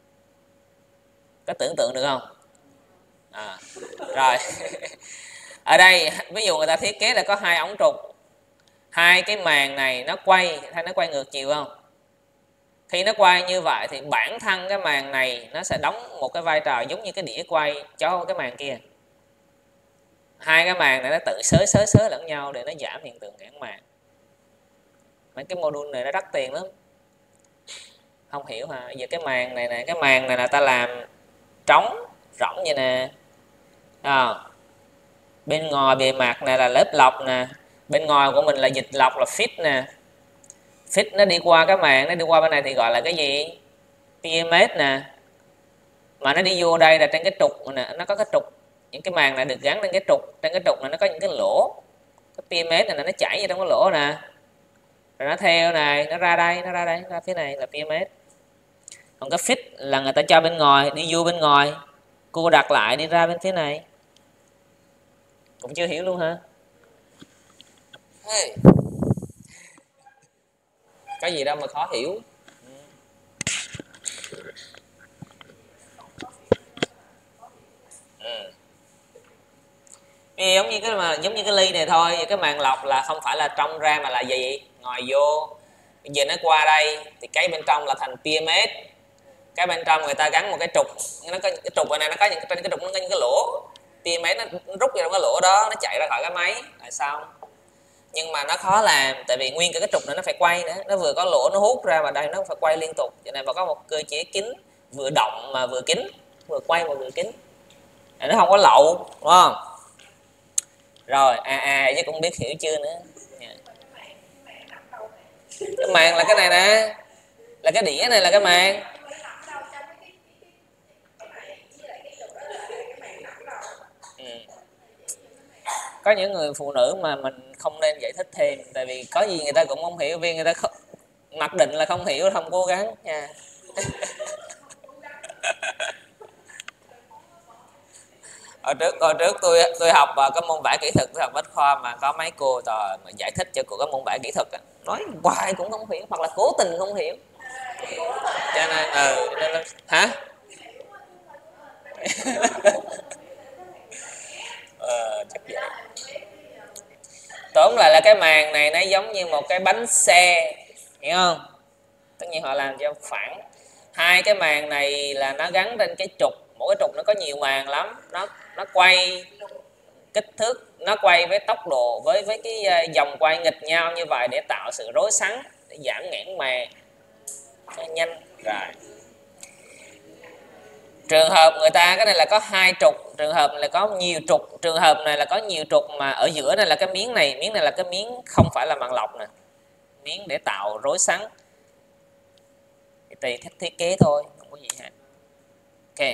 có tưởng tượng được không? À, rồi ở đây ví dụ người ta thiết kế là có hai ống trục, hai cái màng này nó quay, thấy nó quay ngược chiều không? Khi nó quay như vậy thì bản thân cái màng này nó sẽ đóng một cái vai trò giống như cái đĩa quay cho cái màng kia. Hai cái màng này nó tự xới xới xới lẫn nhau để nó giảm hiện tượng nghẽn màng. Mấy cái module này nó đắt tiền lắm, không hiểu hả? Giờ cái màng này nè, cái màng này là ta làm trống rỗng vậy nè, à, bên ngoài bề mặt này là lớp lọc nè, bên ngoài của mình là dịch lọc là fit nè, fit nó đi qua cái màng, nó đi qua bên này thì gọi là cái gì? pê em ét nè, mà nó đi vô đây là trên cái trục nè, nó có cái trục, những cái màng này được gắn trên cái trục, trên cái trục này nó có những cái lỗ, cái pê em ét này nó chảy vào trong cái lỗ nè, rồi nó theo này, nó ra đây, nó ra đây, nó ra phía này là pê em ét. Còn cái fit là người ta cho bên ngoài, đi vô bên ngoài, cô đặt lại đi ra bên phía này. Cũng chưa hiểu luôn hả? Hey. Có gì đâu mà khó hiểu. Ừ. Giống như cái mà giống như cái ly này thôi, cái màng lọc là không phải là trong ra mà là gì? Ngoài vô. Bây giờ nó qua đây thì cái bên trong là thành pê em ét. Cái bên trong người ta gắn một cái trục, nó có cái trục này nó có những trên cái trục nó có những cái lỗ. pê em ét nó rút vào trong cái lỗ đó, nó chạy ra khỏi cái máy là xong. Nhưng mà nó khó làm tại vì nguyên cái trục này nó phải quay nữa, nó vừa có lỗ nó hút ra mà đây nó phải quay liên tục, cho nên phải có một cơ chế kín vừa động mà vừa kín, vừa quay mà vừa kín, nó không có lậu, đúng không? Rồi à à chứ cũng biết hiểu chưa nữa. Cái màng là cái này nè, là cái đĩa này là cái màng. Ừ. Có những người phụ nữ mà mình không nên giải thích thêm, tại vì có gì người ta cũng không hiểu, vì người ta không, mặc định là không hiểu, không cố gắng nha. Hồi trước hồi trước tôi tôi học vào cái môn vẽ kỹ thuật, tôi học bách khoa mà có mấy cô tòa mà giải thích cho của cái môn vẽ kỹ thuật á, nói hoài cũng không hiểu hoặc là cố tình không hiểu. Cho nên ừ nên là, hả? Ờ, chắc vậy. Tóm lại là cái màng này nó giống như một cái bánh xe, hiểu không? Tất nhiên họ làm cho phẳng. Hai cái màng này là nó gắn trên cái trục, mỗi cái trục nó có nhiều màng lắm, nó nó quay kích thước, nó quay với tốc độ, với với cái dòng quay nghịch nhau như vậy để tạo sự rối sắn, để giảm nghẽn màng cho nhanh. Rồi trường hợp người ta cái này là có hai trục, trường hợp này là có nhiều trục, trường hợp này là có nhiều trục mà ở giữa này là cái miếng này, miếng này là cái miếng không phải là màng lọc nè, miếng để tạo rối sắn, tùy thích thiết kế thôi, không có gì hết. Ok,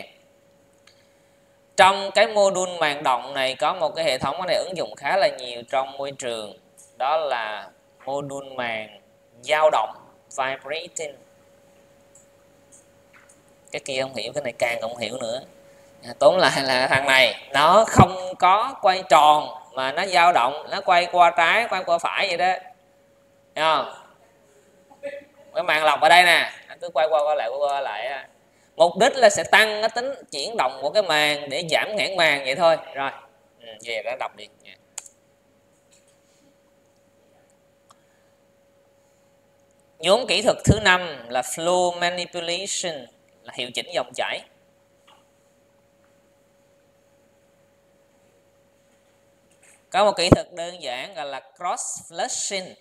trong cái module màng động này có một cái hệ thống này ứng dụng khá là nhiều trong môi trường, đó là module màng dao động, vibrating. Cái kia không hiểu, cái này càng không hiểu nữa. Tóm lại là thằng này nó không có quay tròn mà nó dao động, nó quay qua trái quay qua phải vậy đó, thấy không? Cái màng lọc ở đây nè, nó cứ quay qua qua lại qua lại, mục đích là sẽ tăng cái tính chuyển động của cái màng để giảm nghẽn màng vậy thôi. Rồi ừ, về đã đọc đi. Nhóm kỹ thuật thứ năm là flow manipulation, là hiệu chỉnh dòng chảy. Có một kỹ thuật đơn giản gọi là cross flushing.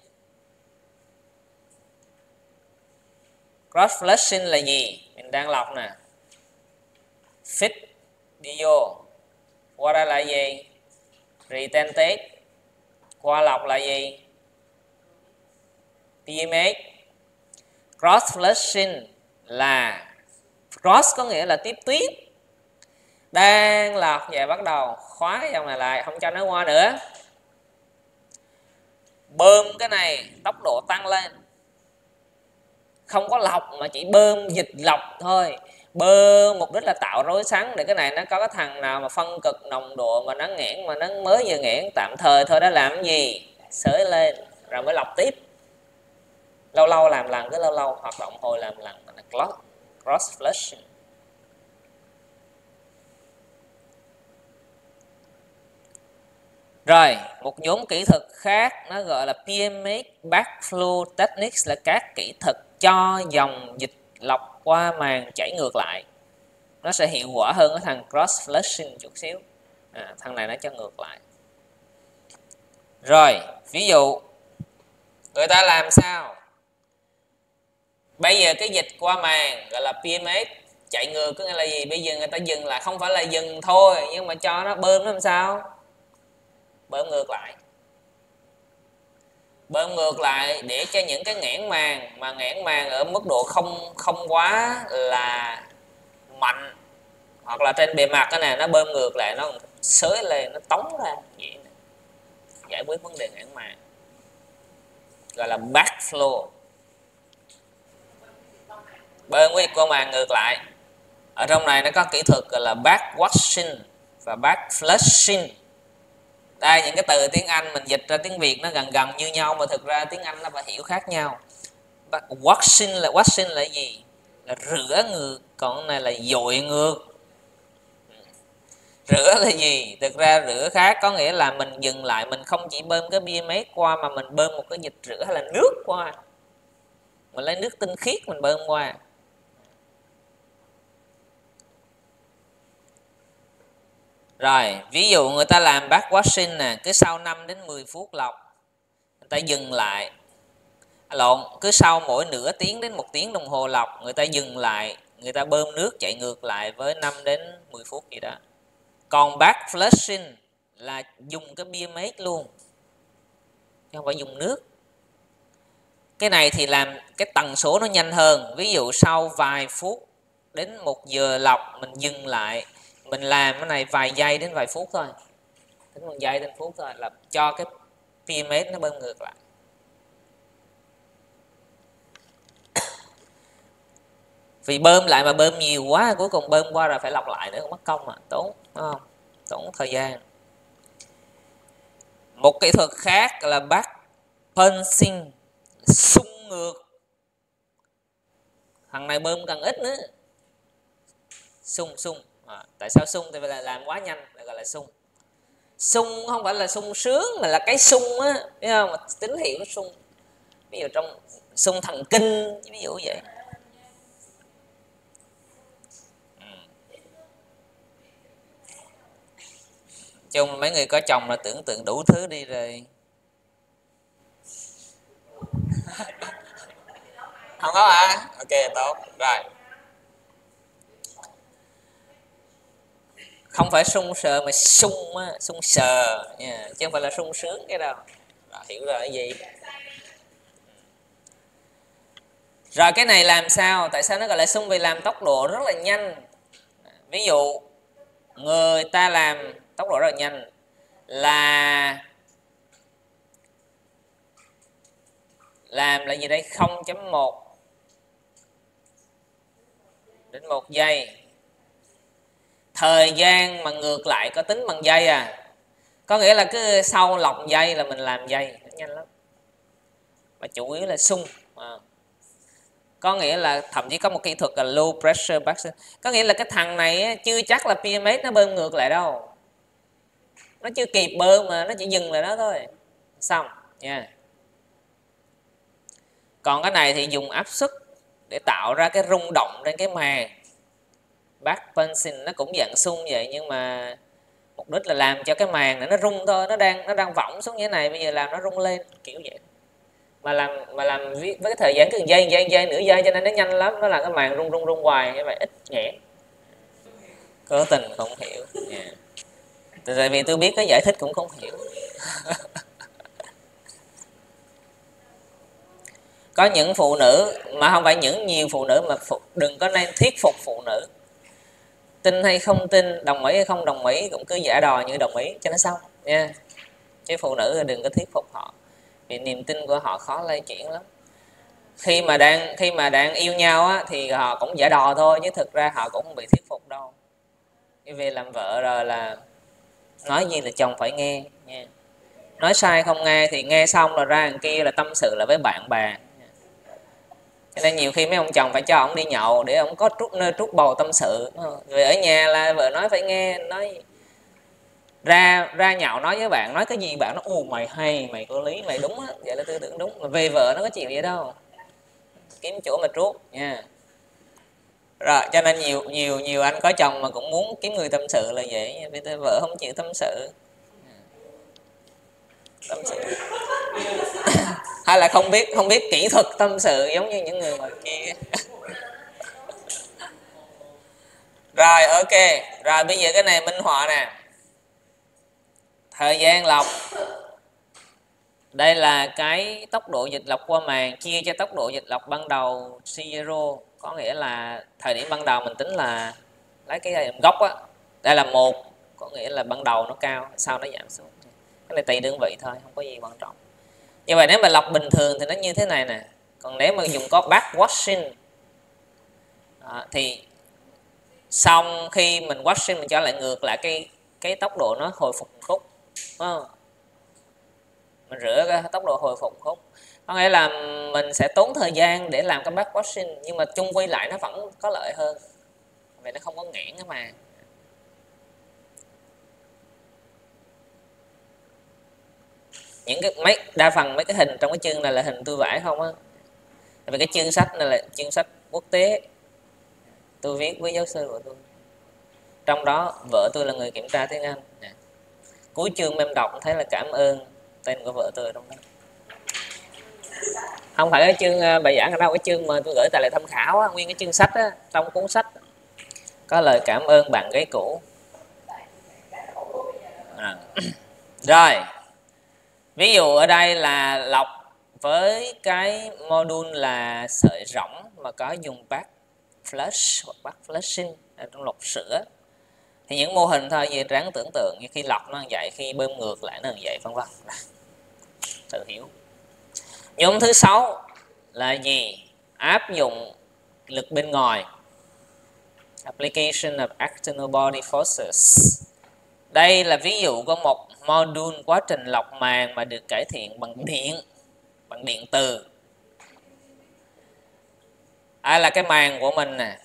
Cross flushing là gì? Mình đang lọc nè, fit đi vô, qua đây là gì? Retentate, qua lọc là gì? pê em ét. Cross flushing là cross có nghĩa là tiếp tuyết, đang lọc vậy bắt đầu khóa cái dòng này lại, không cho nó qua nữa, bơm cái này tốc độ tăng lên, không có lọc mà chỉ bơm dịch lọc thôi, bơm mục đích là tạo rối sắn để cái này nó có cái thằng nào mà phân cực nồng độ mà nó nghẽn, mà nó mới vừa nghẽn tạm thời thôi, đã làm cái gì xới lên rồi mới lọc tiếp, lâu lâu làm lần, cứ lâu lâu hoạt động hồi làm lần, là cross flushing. Rồi một nhóm kỹ thuật khác nó gọi là pê em ét backflow techniques, là các kỹ thuật cho dòng dịch lọc qua màng chảy ngược lại, nó sẽ hiệu quả hơn cái thằng cross flushing chút xíu. À, thằng này nó cho ngược lại. Rồi ví dụ người ta làm sao, bây giờ cái dịch qua màng gọi là pê em ét chạy ngược có nghĩa là gì? Bây giờ người ta dừng lại, không phải là dừng thôi, nhưng mà cho nó bơm nó làm sao, bơm ngược lại, bơm ngược lại để cho những cái nghẽn màng mà nghẽn màng ở mức độ không không quá là mạnh hoặc là trên bề mặt cái này, nó bơm ngược lại, nó xới lên, nó tống ra vậy, giải quyết vấn đề nghẽn màng, gọi là backflow. Bơm cái qua màng ngược lại. Ở trong này nó có kỹ thuật gọi là backwashing và backflushing. Đây, những cái từ tiếng Anh mình dịch ra tiếng Việt nó gần gần như nhau mà thực ra tiếng Anh nó phải hiểu khác nhau. Washing là washing là gì? Là rửa ngược, còn cái này là dội ngược. Rửa là gì? Thực ra rửa khác có nghĩa là mình dừng lại, mình không chỉ bơm cái pê em ét qua mà mình bơm một cái dịch rửa hay là nước qua. Mình lấy nước tinh khiết mình bơm qua. Rồi, ví dụ người ta làm backwashing nè, cứ sau năm đến mười phút lọc, người ta dừng lại. Lộn, cứ sau mỗi nửa tiếng đến một tiếng đồng hồ lọc, người ta dừng lại, người ta bơm nước chạy ngược lại với năm đến mười phút gì đó. Còn backflushing là dùng cái pê em ét luôn, chứ không phải dùng nước. Cái này thì làm cái tần số nó nhanh hơn. Ví dụ sau vài phút đến một giờ lọc mình dừng lại, mình làm cái này vài giây đến vài phút thôi, tính một giây đến phút thôi là cho cái pê em ét nó bơm ngược lại. Vì bơm lại mà bơm nhiều quá, cuối cùng bơm qua rồi phải lọc lại nữa, mất công mà tốn, đúng không? Tốn thời gian. Một kỹ thuật khác là backpunching, xung ngược. Thằng này bơm càng ít nữa. Xung xung. À, tại sao xung? Thì phải làm quá nhanh, lại gọi là xung. Xung không phải là sung sướng mà là cái xung á, biết không? Mà tín hiệu nó xung. Ví dụ trong xung thần kinh, ví dụ vậy. Chung mấy người có chồng là tưởng tượng đủ thứ đi rồi. Không có hả? Ok, tốt. Rồi. Không phải sung sờ mà sung á, sung sờ nha, chứ không phải là sung sướng cái đâu. Rồi, hiểu rồi cái gì? Rồi cái này làm sao? Tại sao nó gọi là sung? Vì làm tốc độ rất là nhanh. Ví dụ người ta làm tốc độ rất là nhanh là làm là gì đây? không chấm một đến một giây. Thời gian mà ngược lại có tính bằng giây à. Có nghĩa là cứ sau lọc giây là mình làm giây, nhanh lắm. Mà chủ yếu là sung. À. Có nghĩa là thậm chí có một kỹ thuật là low pressure backslide. Có nghĩa là cái thằng này chưa chắc là pê em ét nó bơm ngược lại đâu. Nó chưa kịp bơm mà nó chỉ dừng lại đó thôi. Xong nha. Yeah. Còn cái này thì dùng áp suất để tạo ra cái rung động trên cái màng. Backpunching nó cũng dạng xung vậy, nhưng mà mục đích là làm cho cái màng này nó rung thôi, nó đang nó đang võng xuống như thế này, bây giờ làm nó rung lên kiểu vậy. Mà làm mà làm với, với cái thời gian cứ giây giây giây nửa giây cho nên nó nhanh lắm, nó là cái màng rung rung rung hoài như vậy, ít nhẹ. Cố tình không hiểu. Yeah. Tại vì tôi biết cái giải thích cũng không hiểu. Có những phụ nữ, mà không phải những nhiều phụ nữ, mà phụ, đừng có nên thuyết phục phụ nữ. Tin hay không tin, đồng ý hay không đồng ý cũng cứ giả đò như đồng ý cho nó xong nha. Chứ phụ nữ đừng có thuyết phục họ, vì niềm tin của họ khó lay chuyển lắm. Khi mà đang khi mà đang yêu nhau á, thì họ cũng giả đò thôi, chứ thực ra họ cũng không bị thuyết phục đâu. Cái về làm vợ rồi là nói gì là chồng phải nghe nha. Nói sai không nghe thì nghe xong rồi ra đằng kia là tâm sự là với bạn bè. Cho nên nhiều khi mấy ông chồng phải cho ông đi nhậu để ông có trút nơi trút bầu tâm sự. Về ở nhà là vợ nói phải nghe, nói ra ra nhậu nói với bạn, nói cái gì bạn nó ồ mày hay, mày có lý, mày đúng á, vậy là tư tưởng đúng. Mà về vợ nó có chuyện vậy đâu. kiếm chỗ mà trút nha. Rồi cho nên nhiều nhiều nhiều anh có chồng mà cũng muốn kiếm người tâm sự là vậy, vì tôi vợ không chịu tâm sự. Tâm sự hay là không biết không biết kỹ thuật tâm sự giống như những người ngoài kia. Rồi ok, rồi bây giờ cái này minh họa nè. Thời gian lọc, đây là cái tốc độ dịch lọc qua màng chia cho tốc độ dịch lọc ban đầu C zero, có nghĩa là thời điểm ban đầu mình tính là lấy cái gốc á, đây là một, có nghĩa là ban đầu nó cao, sau nó giảm xuống. Cái này tùy đơn vị thôi, không có gì quan trọng. Như vậy nếu mà lọc bình thường thì nó như thế này nè. Còn nếu mà dùng có backwashing à, thì xong khi mình washing mình cho lại ngược lại cái cái tốc độ nó hồi phục một khúc, đúng không? Mình rửa cái tốc độ hồi phục một khúc, có nghĩa là mình sẽ tốn thời gian để làm cái backwashing, nhưng mà chung quy lại nó vẫn có lợi hơn, vì nó không có nghẽn cái màng. Những cái mấy đa phần mấy cái hình trong cái chương này là hình tôi vẽ không á, vì cái chương sách này là chương sách quốc tế, tôi viết với giáo sư của tôi, trong đó vợ tôi là người kiểm tra tiếng Anh. Cuối chương em đọc thấy là cảm ơn tên của vợ tôi trong đó, không phải cái chương bài giảng ở đâu, cái chương mà tôi gửi tài liệu tham khảo á, nguyên cái chương sách á, trong cuốn sách có lời cảm ơn bạn gái cũ à. Rồi ví dụ ở đây là lọc với cái module là sợi rỗng mà có dùng back flush hoặc back flushing ở trong lọc sữa, thì những mô hình thôi gì ráng tưởng tượng như khi lọc nó như vậy, khi bơm ngược lại nó như vậy, vân vân. Tự hiểu. Nhóm thứ sáu là gì? Áp dụng lực bên ngoài, application of external body forces. Đây là ví dụ có một module quá trình lọc màng mà được cải thiện bằng điện, bằng điện từ. Đây là cái màng của mình nè.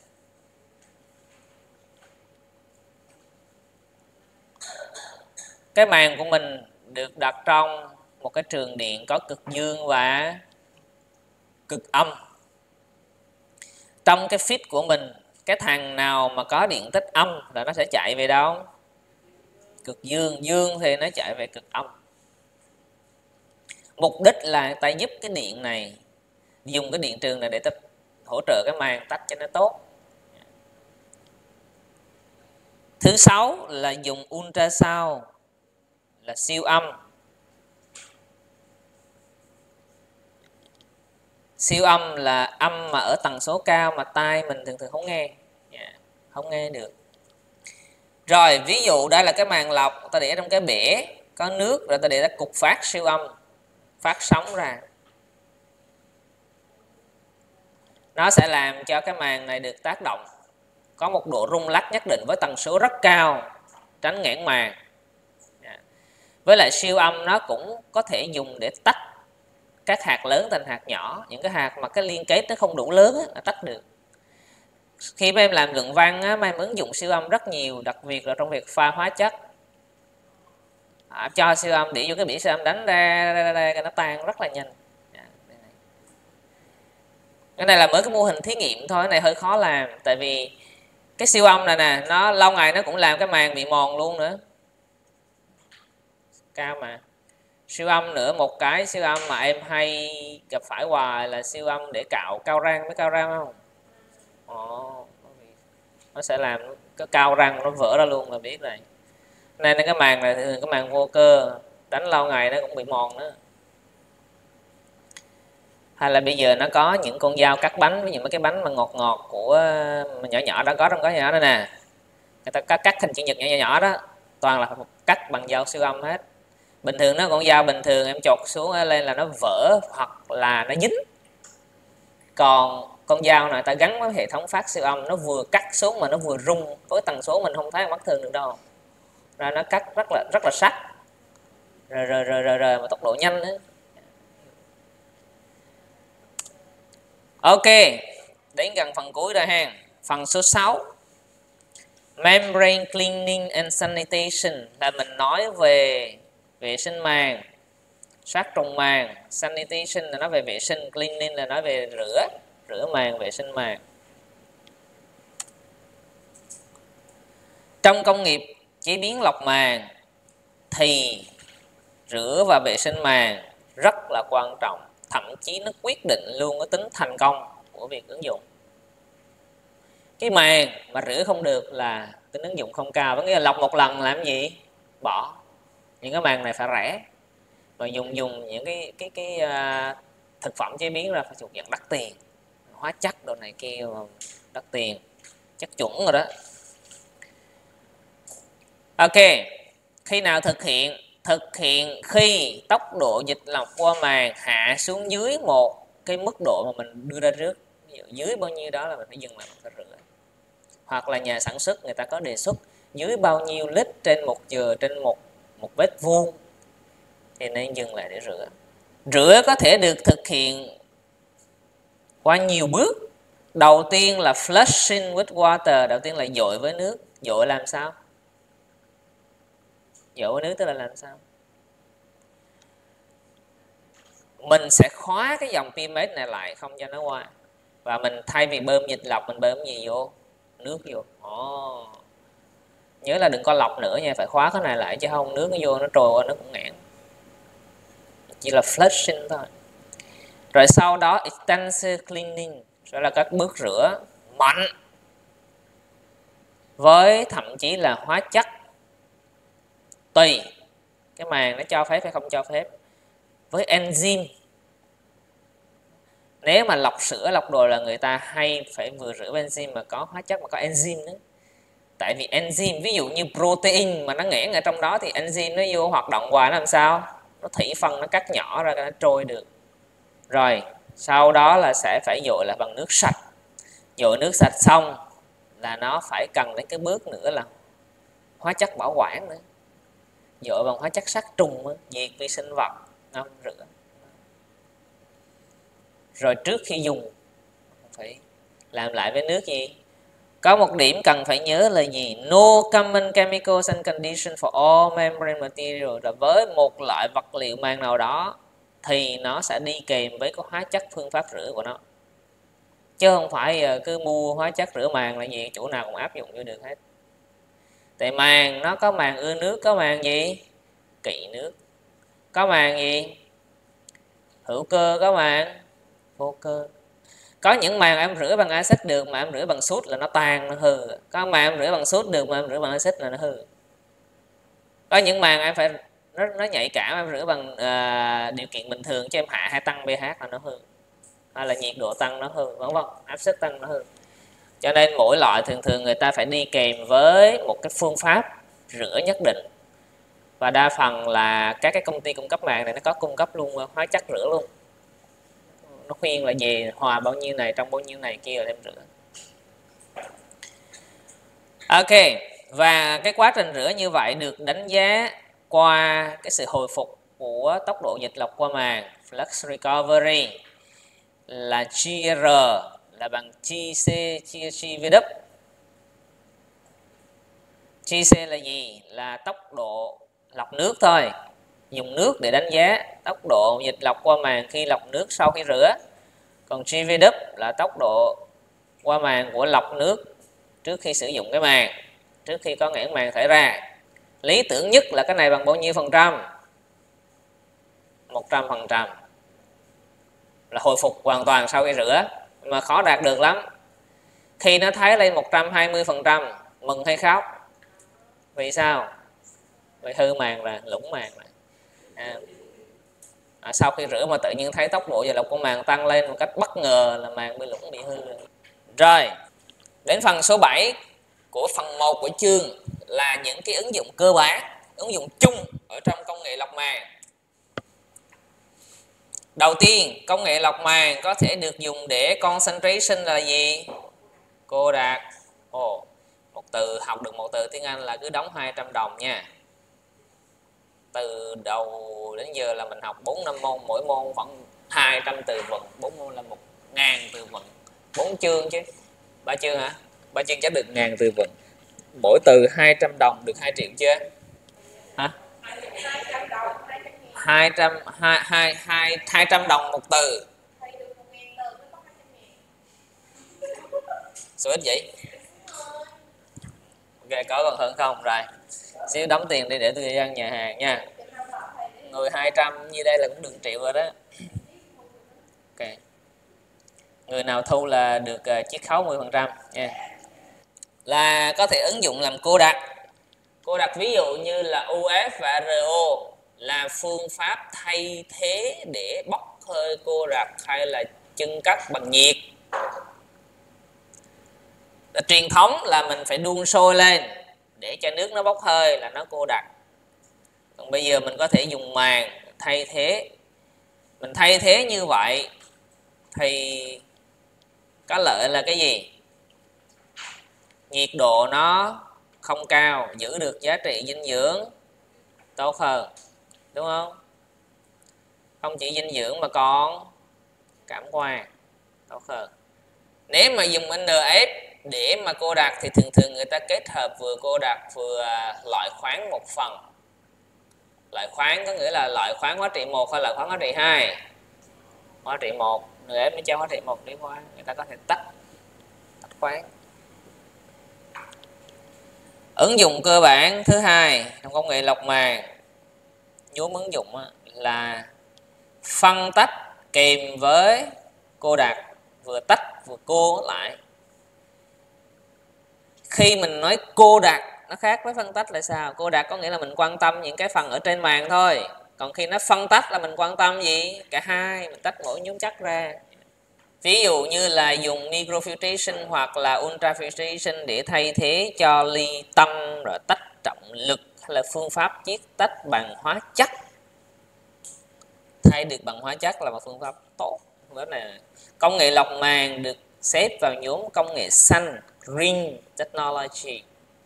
Cái màng của mình được đặt trong một cái trường điện có cực dương và cực âm. Trong cái feed của mình, cái thằng nào mà có điện tích âm là nó sẽ chạy về đâu? Cực dương, dương thì nó chạy về cực âm. Mục đích là ta giúp cái điện này, dùng cái điện trường này để ta hỗ trợ cái màng tách cho nó tốt. Thứ sáu là dùng ultrasound, là siêu âm. Siêu âm là âm mà ở tần số cao mà tai mình thường thường không nghe, không nghe được. Rồi ví dụ đây là cái màng lọc, ta để trong cái bể có nước, rồi ta để ra cục phát siêu âm, phát sóng ra, nó sẽ làm cho cái màng này được tác động, có một độ rung lắc nhất định với tần số rất cao, tránh nghẽn màng. Với lại siêu âm nó cũng có thể dùng để tách các hạt lớn thành hạt nhỏ, những cái hạt mà cái liên kết nó không đủ lớn á, là tách được. Khi mà em làm luận văn á, mà em ứng dụng siêu âm rất nhiều, đặc biệt là trong việc pha hóa chất à, cho siêu âm để vô cái bể siêu âm đánh ra, ra, ra, ra nó tan rất là nhanh. Cái này là mới cái mô hình thí nghiệm thôi, cái này hơi khó làm, tại vì cái siêu âm này nè, nó lâu ngày nó cũng làm cái màng bị mòn luôn nữa, cao mà. Siêu âm nữa, một cái siêu âm mà em hay gặp phải hoài là siêu âm để cạo cao răng, với cao răng không? Ồ, nó sẽ làm cái cao răng nó vỡ ra luôn là biết này. Nên cái màng này thường cái màng vô cơ, đánh lâu ngày nó cũng bị mòn nữa. Hay là bây giờ nó có những con dao cắt bánh, với những cái bánh mà ngọt ngọt của nhỏ nhỏ đó, có trong cái nhỏ đó nè, người ta cắt cắt hình chữ nhật nhỏ nhỏ, nhỏ đó, toàn là cắt bằng dao siêu âm hết. Bình thường nó con dao bình thường em chột xuống lên là nó vỡ hoặc là nó dính, còn con dao này ta gắn với hệ thống phát siêu âm, nó vừa cắt xuống mà nó vừa rung với tần số mình không thấy mắt thường được đâu, ra nó cắt rất là rất là sắc, rồi rồi rồi rồi, rồi mà tốc độ nhanh nữa. Ok, đến gần phần cuối rồi ha. Phần số sáu, membrane cleaning and sanitation, là mình nói về vệ sinh màng, sát trùng màng. Sanitation là nói về vệ sinh, cleaning là nói về rửa. rửa màng, vệ sinh màng. Trong công nghiệp chế biến lọc màng thì rửa và vệ sinh màng rất là quan trọng, thậm chí nó quyết định luôn cái tính thành công của việc ứng dụng. Cái màng mà rửa không được là tính ứng dụng không cao. Có nghĩa là lọc một lần làm gì? Bỏ. Những cái màng này phải rẻ, và dùng dùng những cái cái cái uh, thực phẩm chế biến ra phải thuộc dạng đắt tiền, hóa chất đồ này kia đắt tiền, chắc chuẩn rồi đó. Ok, khi nào thực hiện? Thực hiện khi tốc độ dịch lọc qua màng hạ xuống dưới một cái mức độ mà mình đưa ra trước. Ví dụ dưới bao nhiêu đó là mình phải dừng lại, mình phải rửa. Hoặc là nhà sản xuất người ta có đề xuất dưới bao nhiêu lít trên một giờ trên một một mét vuông thì nên dừng lại để rửa. Rửa có thể được thực hiện qua nhiều bước. Đầu tiên là flushing with water, đầu tiên là dội với nước. Dội làm sao? Dội với nước tức là làm sao? Mình sẽ khóa cái dòng pH này lại, không cho nó qua. Và mình thay vì bơm dịch lọc, mình bơm gì vô? Nước vô. Ồ. Nhớ là đừng có lọc nữa nha, phải khóa cái này lại, chứ không nước nó vô nó trôi qua nó cũng ngạn. Chỉ là flushing thôi. Rồi sau đó extensive cleaning, đó là các bước rửa mạnh với thậm chí là hóa chất, tùy cái màng nó cho phép hay không cho phép, với enzyme. Nếu mà lọc sữa lọc đồ là người ta hay phải vừa rửa với enzyme mà có hóa chất mà có enzyme nữa. Tại vì enzyme ví dụ như protein mà nó nghẽn ở trong đó thì enzyme nó vô hoạt động hoài nó làm sao? Nó thủy phân nó cắt nhỏ ra nó trôi được. Rồi sau đó là sẽ phải dội là bằng nước sạch. Dội nước sạch xong là nó phải cần đến cái bước nữa là hóa chất bảo quản nữa. Dội bằng hóa chất sát trùng, diệt vi sinh vật, ngâm rửa. Rồi trước khi dùng phải làm lại với nước gì? Có một điểm cần phải nhớ là gì? No common chemicals and conditions for all membrane material, là với một loại vật liệu màng nào đó thì nó sẽ đi kèm với cái hóa chất phương pháp rửa của nó, chứ không phải cứ mua hóa chất rửa màng là gì chỗ nào cũng áp dụng vô được hết. Tại màng nó có màng ưa nước, có màng gì kỵ nước, có màng gì hữu cơ, có màng vô cơ. Có những màng em rửa bằng axit được mà em rửa bằng sút là nó tan, nó hư. Có màng em rửa bằng sút được mà em rửa bằng axit là nó hư. Có những màng em phải nó, nó nhạy cảm, em rửa bằng uh, điều kiện bình thường cho em hạ hay tăng pH là nó hư, hay là nhiệt độ tăng nó hư, đúng không? Áp suất tăng nó hư. Cho nên mỗi loại thường thường người ta phải đi kèm với một cái phương pháp rửa nhất định. Và đa phần là các cái công ty cung cấp màng này nó có cung cấp luôn hóa chất rửa luôn. Nó khuyên là về hòa bao nhiêu này trong bao nhiêu này kia rồi đem rửa. Ok, và cái quá trình rửa như vậy được đánh giá qua cái sự hồi phục của tốc độ dịch lọc qua màng, flux recovery, là giê rờ là bằng giê xê chia giê vê đê. giê xê là gì? Là tốc độ lọc nước thôi. Dùng nước để đánh giá tốc độ dịch lọc qua màng khi lọc nước sau khi rửa. Còn giê vê đê là tốc độ qua màng của lọc nước trước khi sử dụng cái màng, trước khi có nghẽn màng xảy ra. Lý tưởng nhất là cái này bằng bao nhiêu phần trăm? một trăm phần trăm là hồi phục hoàn toàn sau khi rửa, mà khó đạt được lắm. Khi nó thấy lên một trăm hai mươi phần trăm mừng hay khóc? Vì sao? Vì hư màng là lũng màng là. À, à, sau khi rửa mà tự nhiên thấy tốc độ dịch lọc của màng tăng lên một cách bất ngờ là màng bị lũng, bị hư rồi. Rồi, đến phần số bảy của phần một của chương là những cái ứng dụng cơ bản, ứng dụng chung ở trong công nghệ lọc màng. Đầu tiên, công nghệ lọc màng có thể được dùng để concentration là gì? Cô Đạt. Ồ, một từ, học được một từ tiếng Anh là cứ đóng hai trăm đồng nha. Từ đầu đến giờ là mình học bốn năm môn, mỗi môn khoảng hai trăm từ vựng, bốn môn là một ngàn từ vựng, bốn chương chứ. Ba chương hả? Ba chương chắc được ngàn từ vựng. Mỗi từ hai trăm đồng được hai triệu chưa? Hả? hai trăm hai hai hai trăm đồng một từ. Số ít vậy. Ok, có còn hơn không? Rồi, xíu đóng tiền đi để tôi đi ăn nhà hàng nha. Người hai trăm như đây là cũng được triệu rồi đó. Ok. Người nào thu là được uh, chiết khấu mười phần trăm nha. Là có thể ứng dụng làm cô đặc. Cô đặc ví dụ như là u ép và rờ o là phương pháp thay thế để bốc hơi cô đặc hay là chưng cắt bằng nhiệt. Truyền thống là mình phải đun sôi lên để cho nước nó bốc hơi là nó cô đặc. Còn bây giờ mình có thể dùng màng thay thế. Mình thay thế như vậy thì có lợi là cái gì? Nhiệt độ nó không cao, giữ được giá trị dinh dưỡng tốt hơn, đúng không? Không chỉ dinh dưỡng mà còn cảm quan tốt hơn. Nếu mà dùng en ép để mà cô đặc thì thường thường người ta kết hợp vừa cô đặc vừa loại khoáng một phần. Loại khoáng có nghĩa là loại khoáng hóa trị một hay là khoáng hóa trị hai. Hóa trị một, en ép mới cho hóa trị một đi qua, người ta có thể tách tách khoáng. Ứng dụng cơ bản thứ hai trong công nghệ lọc màng, nhóm ứng dụng là phân tách kèm với cô đặc, vừa tách vừa cô lại. Khi mình nói cô đặc nó khác với phân tách là sao? Cô đặc có nghĩa là mình quan tâm những cái phần ở trên màng thôi. Còn khi nó phân tách là mình quan tâm gì? Cả hai, mình tách mỗi nhóm chất ra. Ví dụ như là dùng microfiltration hoặc là ultrafiltration để thay thế cho ly tâm rồi tách trọng lực, hay là phương pháp chiết tách bằng hóa chất. Thay được bằng hóa chất là một phương pháp tốt. Đó là công nghệ lọc màng được xếp vào nhóm công nghệ xanh, Green Technology.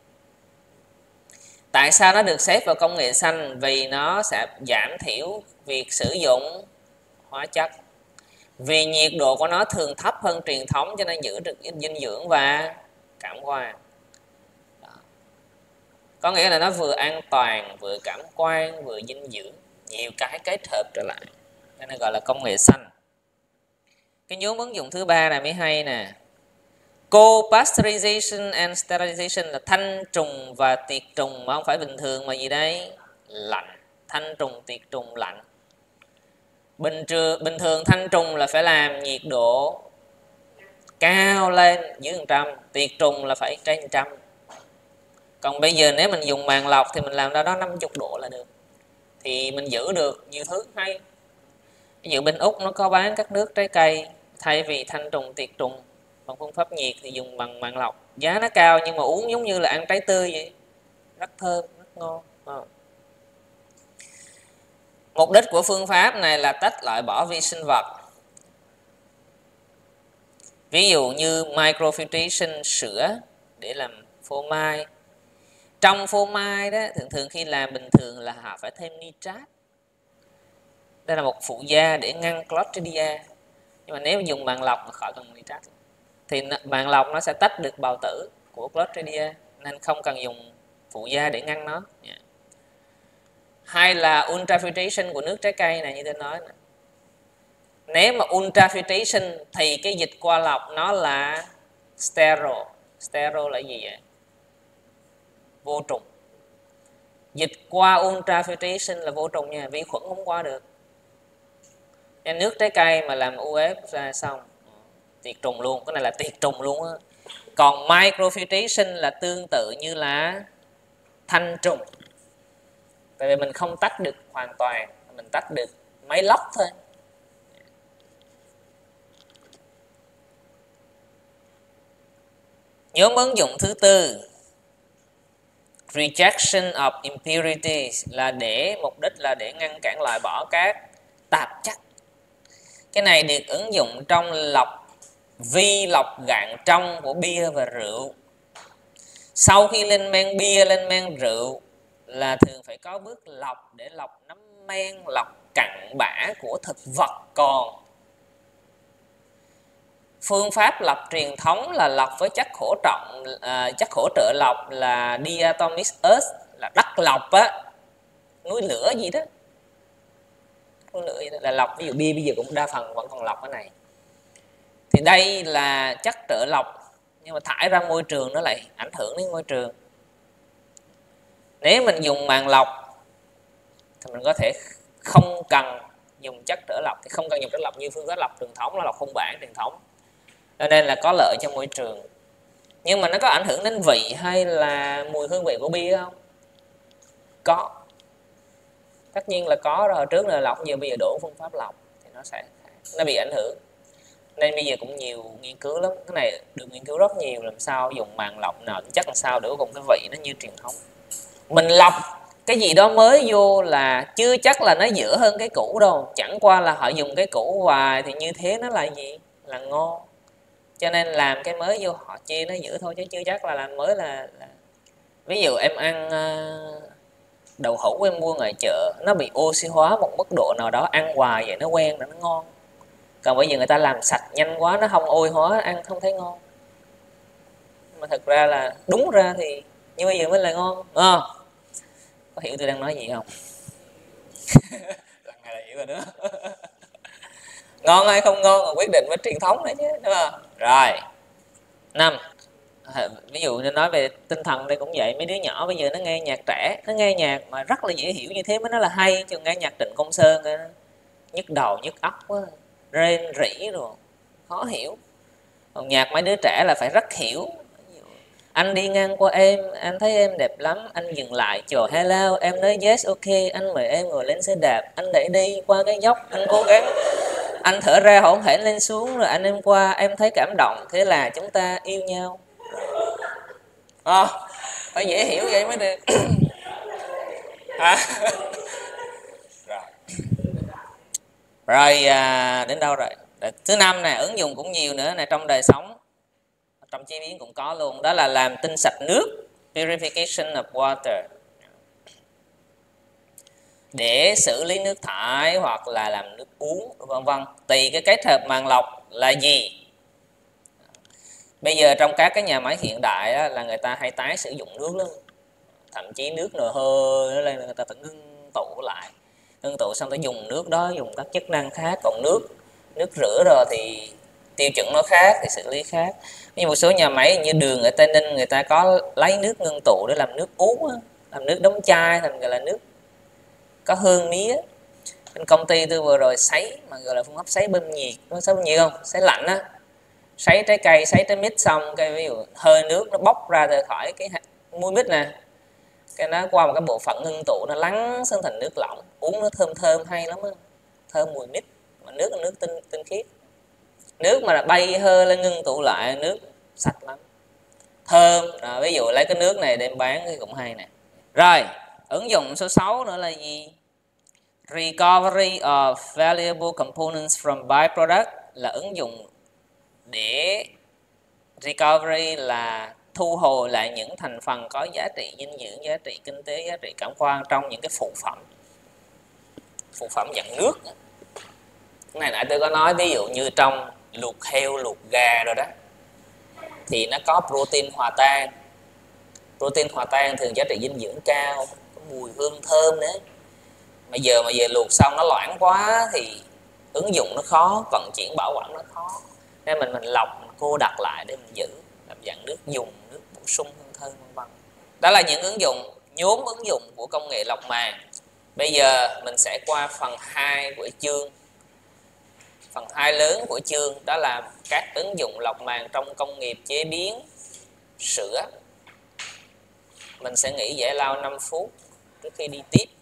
Tại sao nó được xếp vào công nghệ xanh? Vì nó sẽ giảm thiểu việc sử dụng hóa chất. Vì nhiệt độ của nó thường thấp hơn truyền thống cho nên giữ được dinh dưỡng và cảm quan. Đó. Có nghĩa là nó vừa an toàn, vừa cảm quan, vừa dinh dưỡng. Nhiều cái kết hợp trở lại. Cái này gọi là công nghệ xanh. Cái nhóm ứng dụng thứ ba này mới hay nè. Co-pasteurization and sterilization là thanh trùng và tiệt trùng, mà không phải bình thường mà gì đây? Lạnh. Thanh trùng, tiệt trùng, lạnh. Bình, trừ, bình thường thanh trùng là phải làm nhiệt độ cao lên dưới một trăm, tiệt trùng là phải trên một trăm. Còn bây giờ nếu mình dùng màng lọc thì mình làm ra đó năm mươi độ là được. Thì mình giữ được nhiều thứ hay. Ví dụ bên Úc nó có bán các nước trái cây, thay vì thanh trùng, tiệt trùng bằng phương pháp nhiệt thì dùng bằng màng lọc. Giá nó cao nhưng mà uống giống như là ăn trái tươi vậy. Rất thơm, rất ngon. À. Mục đích của phương pháp này là tách loại bỏ vi sinh vật. Ví dụ như microfiltration sữa để làm phô mai. Trong phô mai đó, thường thường khi làm bình thường là họ phải thêm nitrat. Đây là một phụ gia để ngăn Clostridia. Nhưng mà nếu dùng màng lọc mà khỏi cần nitrat thì màng lọc nó sẽ tách được bào tử của Clostridia, nên không cần dùng phụ gia để ngăn nó. Yeah. Hay là ultrafiltration của nước trái cây này như tôi nói này. Nếu mà ultrafiltration thì cái dịch qua lọc nó là sterile. Sterile là gì vậy? Vô trùng. Dịch qua ultrafiltration là vô trùng nha, vi khuẩn không qua được. Nên nước trái cây mà làm u ép ra xong tiệt trùng luôn, cái này là tiệt trùng luôn á. Còn microfiltration là tương tự như là thanh trùng. Tại vì mình không tách được hoàn toàn, mình tách được mấy lốc thôi. Nhóm ứng dụng thứ tư, rejection of impurities, là để mục đích là để ngăn cản loại bỏ các tạp chất. Cái này được ứng dụng trong lọc vi lọc gạn trong của bia và rượu. Sau khi lên men bia, lên men rượu là thường phải có bước lọc để lọc nấm men, lọc cặn bã của thực vật còn. Phương pháp lọc truyền thống là lọc với chất hỗ trọng, à, chất hỗ trợ lọc là diatomic earth, là đất lọc á, núi lửa gì đó. Núi lửa gì đó là lọc, ví dụ bia bây giờ cũng đa phần vẫn còn lọc cái này. Thì đây là chất trợ lọc nhưng mà thải ra môi trường nó lại ảnh hưởng đến môi trường. Nếu mình dùng màng lọc thì mình có thể không cần dùng chất trở lọc, thì không cần dùng chất lọc như phương pháp lọc truyền thống là lọc không bảng truyền thống, cho nên là có lợi cho môi trường. Nhưng mà nó có ảnh hưởng đến vị hay là mùi hương vị của bia không? Có, tất nhiên là có rồi. Trước là lọc, giờ bây giờ đổ phương pháp lọc thì nó sẽ nó bị ảnh hưởng. Nên bây giờ cũng nhiều nghiên cứu lắm, cái này được nghiên cứu rất nhiều, làm sao dùng màng lọc nào chắc làm sao để cùng cái vị nó như truyền thống. Mình lọc cái gì đó mới vô là chưa chắc là nó dở hơn cái cũ đâu, chẳng qua là họ dùng cái cũ hoài thì như thế nó là gì, là ngon, cho nên làm cái mới vô họ chê nó dở thôi, chứ chưa chắc là làm mới là, là... Ví dụ em ăn đậu hũ em mua ngoài chợ, nó bị oxy hóa một mức độ nào đó, ăn hoài vậy nó quen rồi nó ngon. Còn bây giờ người ta làm sạch nhanh quá, nó không oxy hóa, ăn không thấy ngon. Mà thực ra là đúng ra thì như bây giờ mới là ngon à. Có hiểu tôi đang nói gì không? Ngày là hiểu rồi nữa. Ngon hay không ngon là quyết định với truyền thống đấy chứ, đúng không? Rồi năm, ví dụ như nói về tinh thần đây cũng vậy. Mấy đứa nhỏ bây giờ nó nghe nhạc trẻ, nó nghe nhạc mà rất là dễ hiểu, như thế mới nói là hay. Chứ nghe nhạc Trịnh Công Sơn nhức đầu nhức óc quá, rên rỉ rồi khó hiểu. Còn nhạc mấy đứa trẻ là phải rất hiểu. Anh đi ngang qua em, anh thấy em đẹp lắm, anh dừng lại chào hello, em nói yes ok, anh mời em ngồi lên xe đạp, anh đẩy đi qua cái dốc, anh cố gắng, anh thở ra hổn hển lên xuống, rồi anh em qua, em thấy cảm động, thế là chúng ta yêu nhau. À, phải dễ hiểu vậy mới được. À. Rồi, rồi à, đến đâu rồi? Thứ năm nè, ứng dụng cũng nhiều nữa nè, trong đời sống, trong chế biến cũng có luôn, đó là làm tinh sạch nước, purification of water, để xử lý nước thải hoặc là làm nước uống vân vân. Tùy cái kết hợp màng lọc là gì. Bây giờ trong các cái nhà máy hiện đại á, là người ta hay tái sử dụng nước lắm, thậm chí nước nồi hơi nó lên người ta phải ngưng tụ lại, ngưng tụ xong tới dùng nước đó dùng các chức năng khác. Còn nước nước rửa rồi thì tiêu chuẩn nó khác thì xử lý khác. Như một số nhà máy như đường ở Tây Ninh, người ta có lấy nước ngưng tụ để làm nước uống, làm nước đóng chai thành gọi là nước có hương mía. Bên công ty tôi vừa rồi sấy mà gọi là phương pháp sấy bơm nhiệt, có sấy bơm nhiệt không? Sấy lạnh á, sấy trái cây, sấy trái mít xong cái ví dụ hơi nước nó bốc ra từ khỏi cái muối mít nè, cái nó qua một cái bộ phận ngưng tụ, nó lắng xuống thành nước lỏng, uống nó thơm thơm hay lắm á, thơm mùi mít, mà nước là nước tinh tinh khiết. Nước mà là bay hơi lên ngưng tụ lại, nước sạch lắm, thơm. Rồi, ví dụ lấy cái nước này đem bán thì cũng hay nè. Rồi, ứng dụng số sáu nữa là gì? Recovery of valuable components from byproduct, là ứng dụng để recovery là thu hồi lại những thành phần có giá trị dinh dưỡng, giá trị kinh tế, giá trị cảm quan trong những cái phụ phẩm, phụ phẩm dạng nước. Cái này nãy tôi có nói, ví dụ như trong luộc heo, luộc gà rồi đó, thì nó có protein hòa tan. Protein hòa tan thường giá trị dinh dưỡng cao, có mùi hương thơm nữa. Mà giờ mà giờ luộc xong nó loãng quá thì ứng dụng nó khó, vận chuyển bảo quản nó khó, nên mình mình lọc, mình cô đặc lại để mình giữ làm dạng nước dùng, nước bổ sung hương thơm vân vân. Đó là những ứng dụng, nhóm ứng dụng của công nghệ lọc màng. Bây giờ mình sẽ qua phần hai của chương. Phần hai lớn của chương đó là các ứng dụng lọc màng trong công nghiệp chế biến sữa. Mình sẽ nghỉ giải lao năm phút trước khi đi tiếp.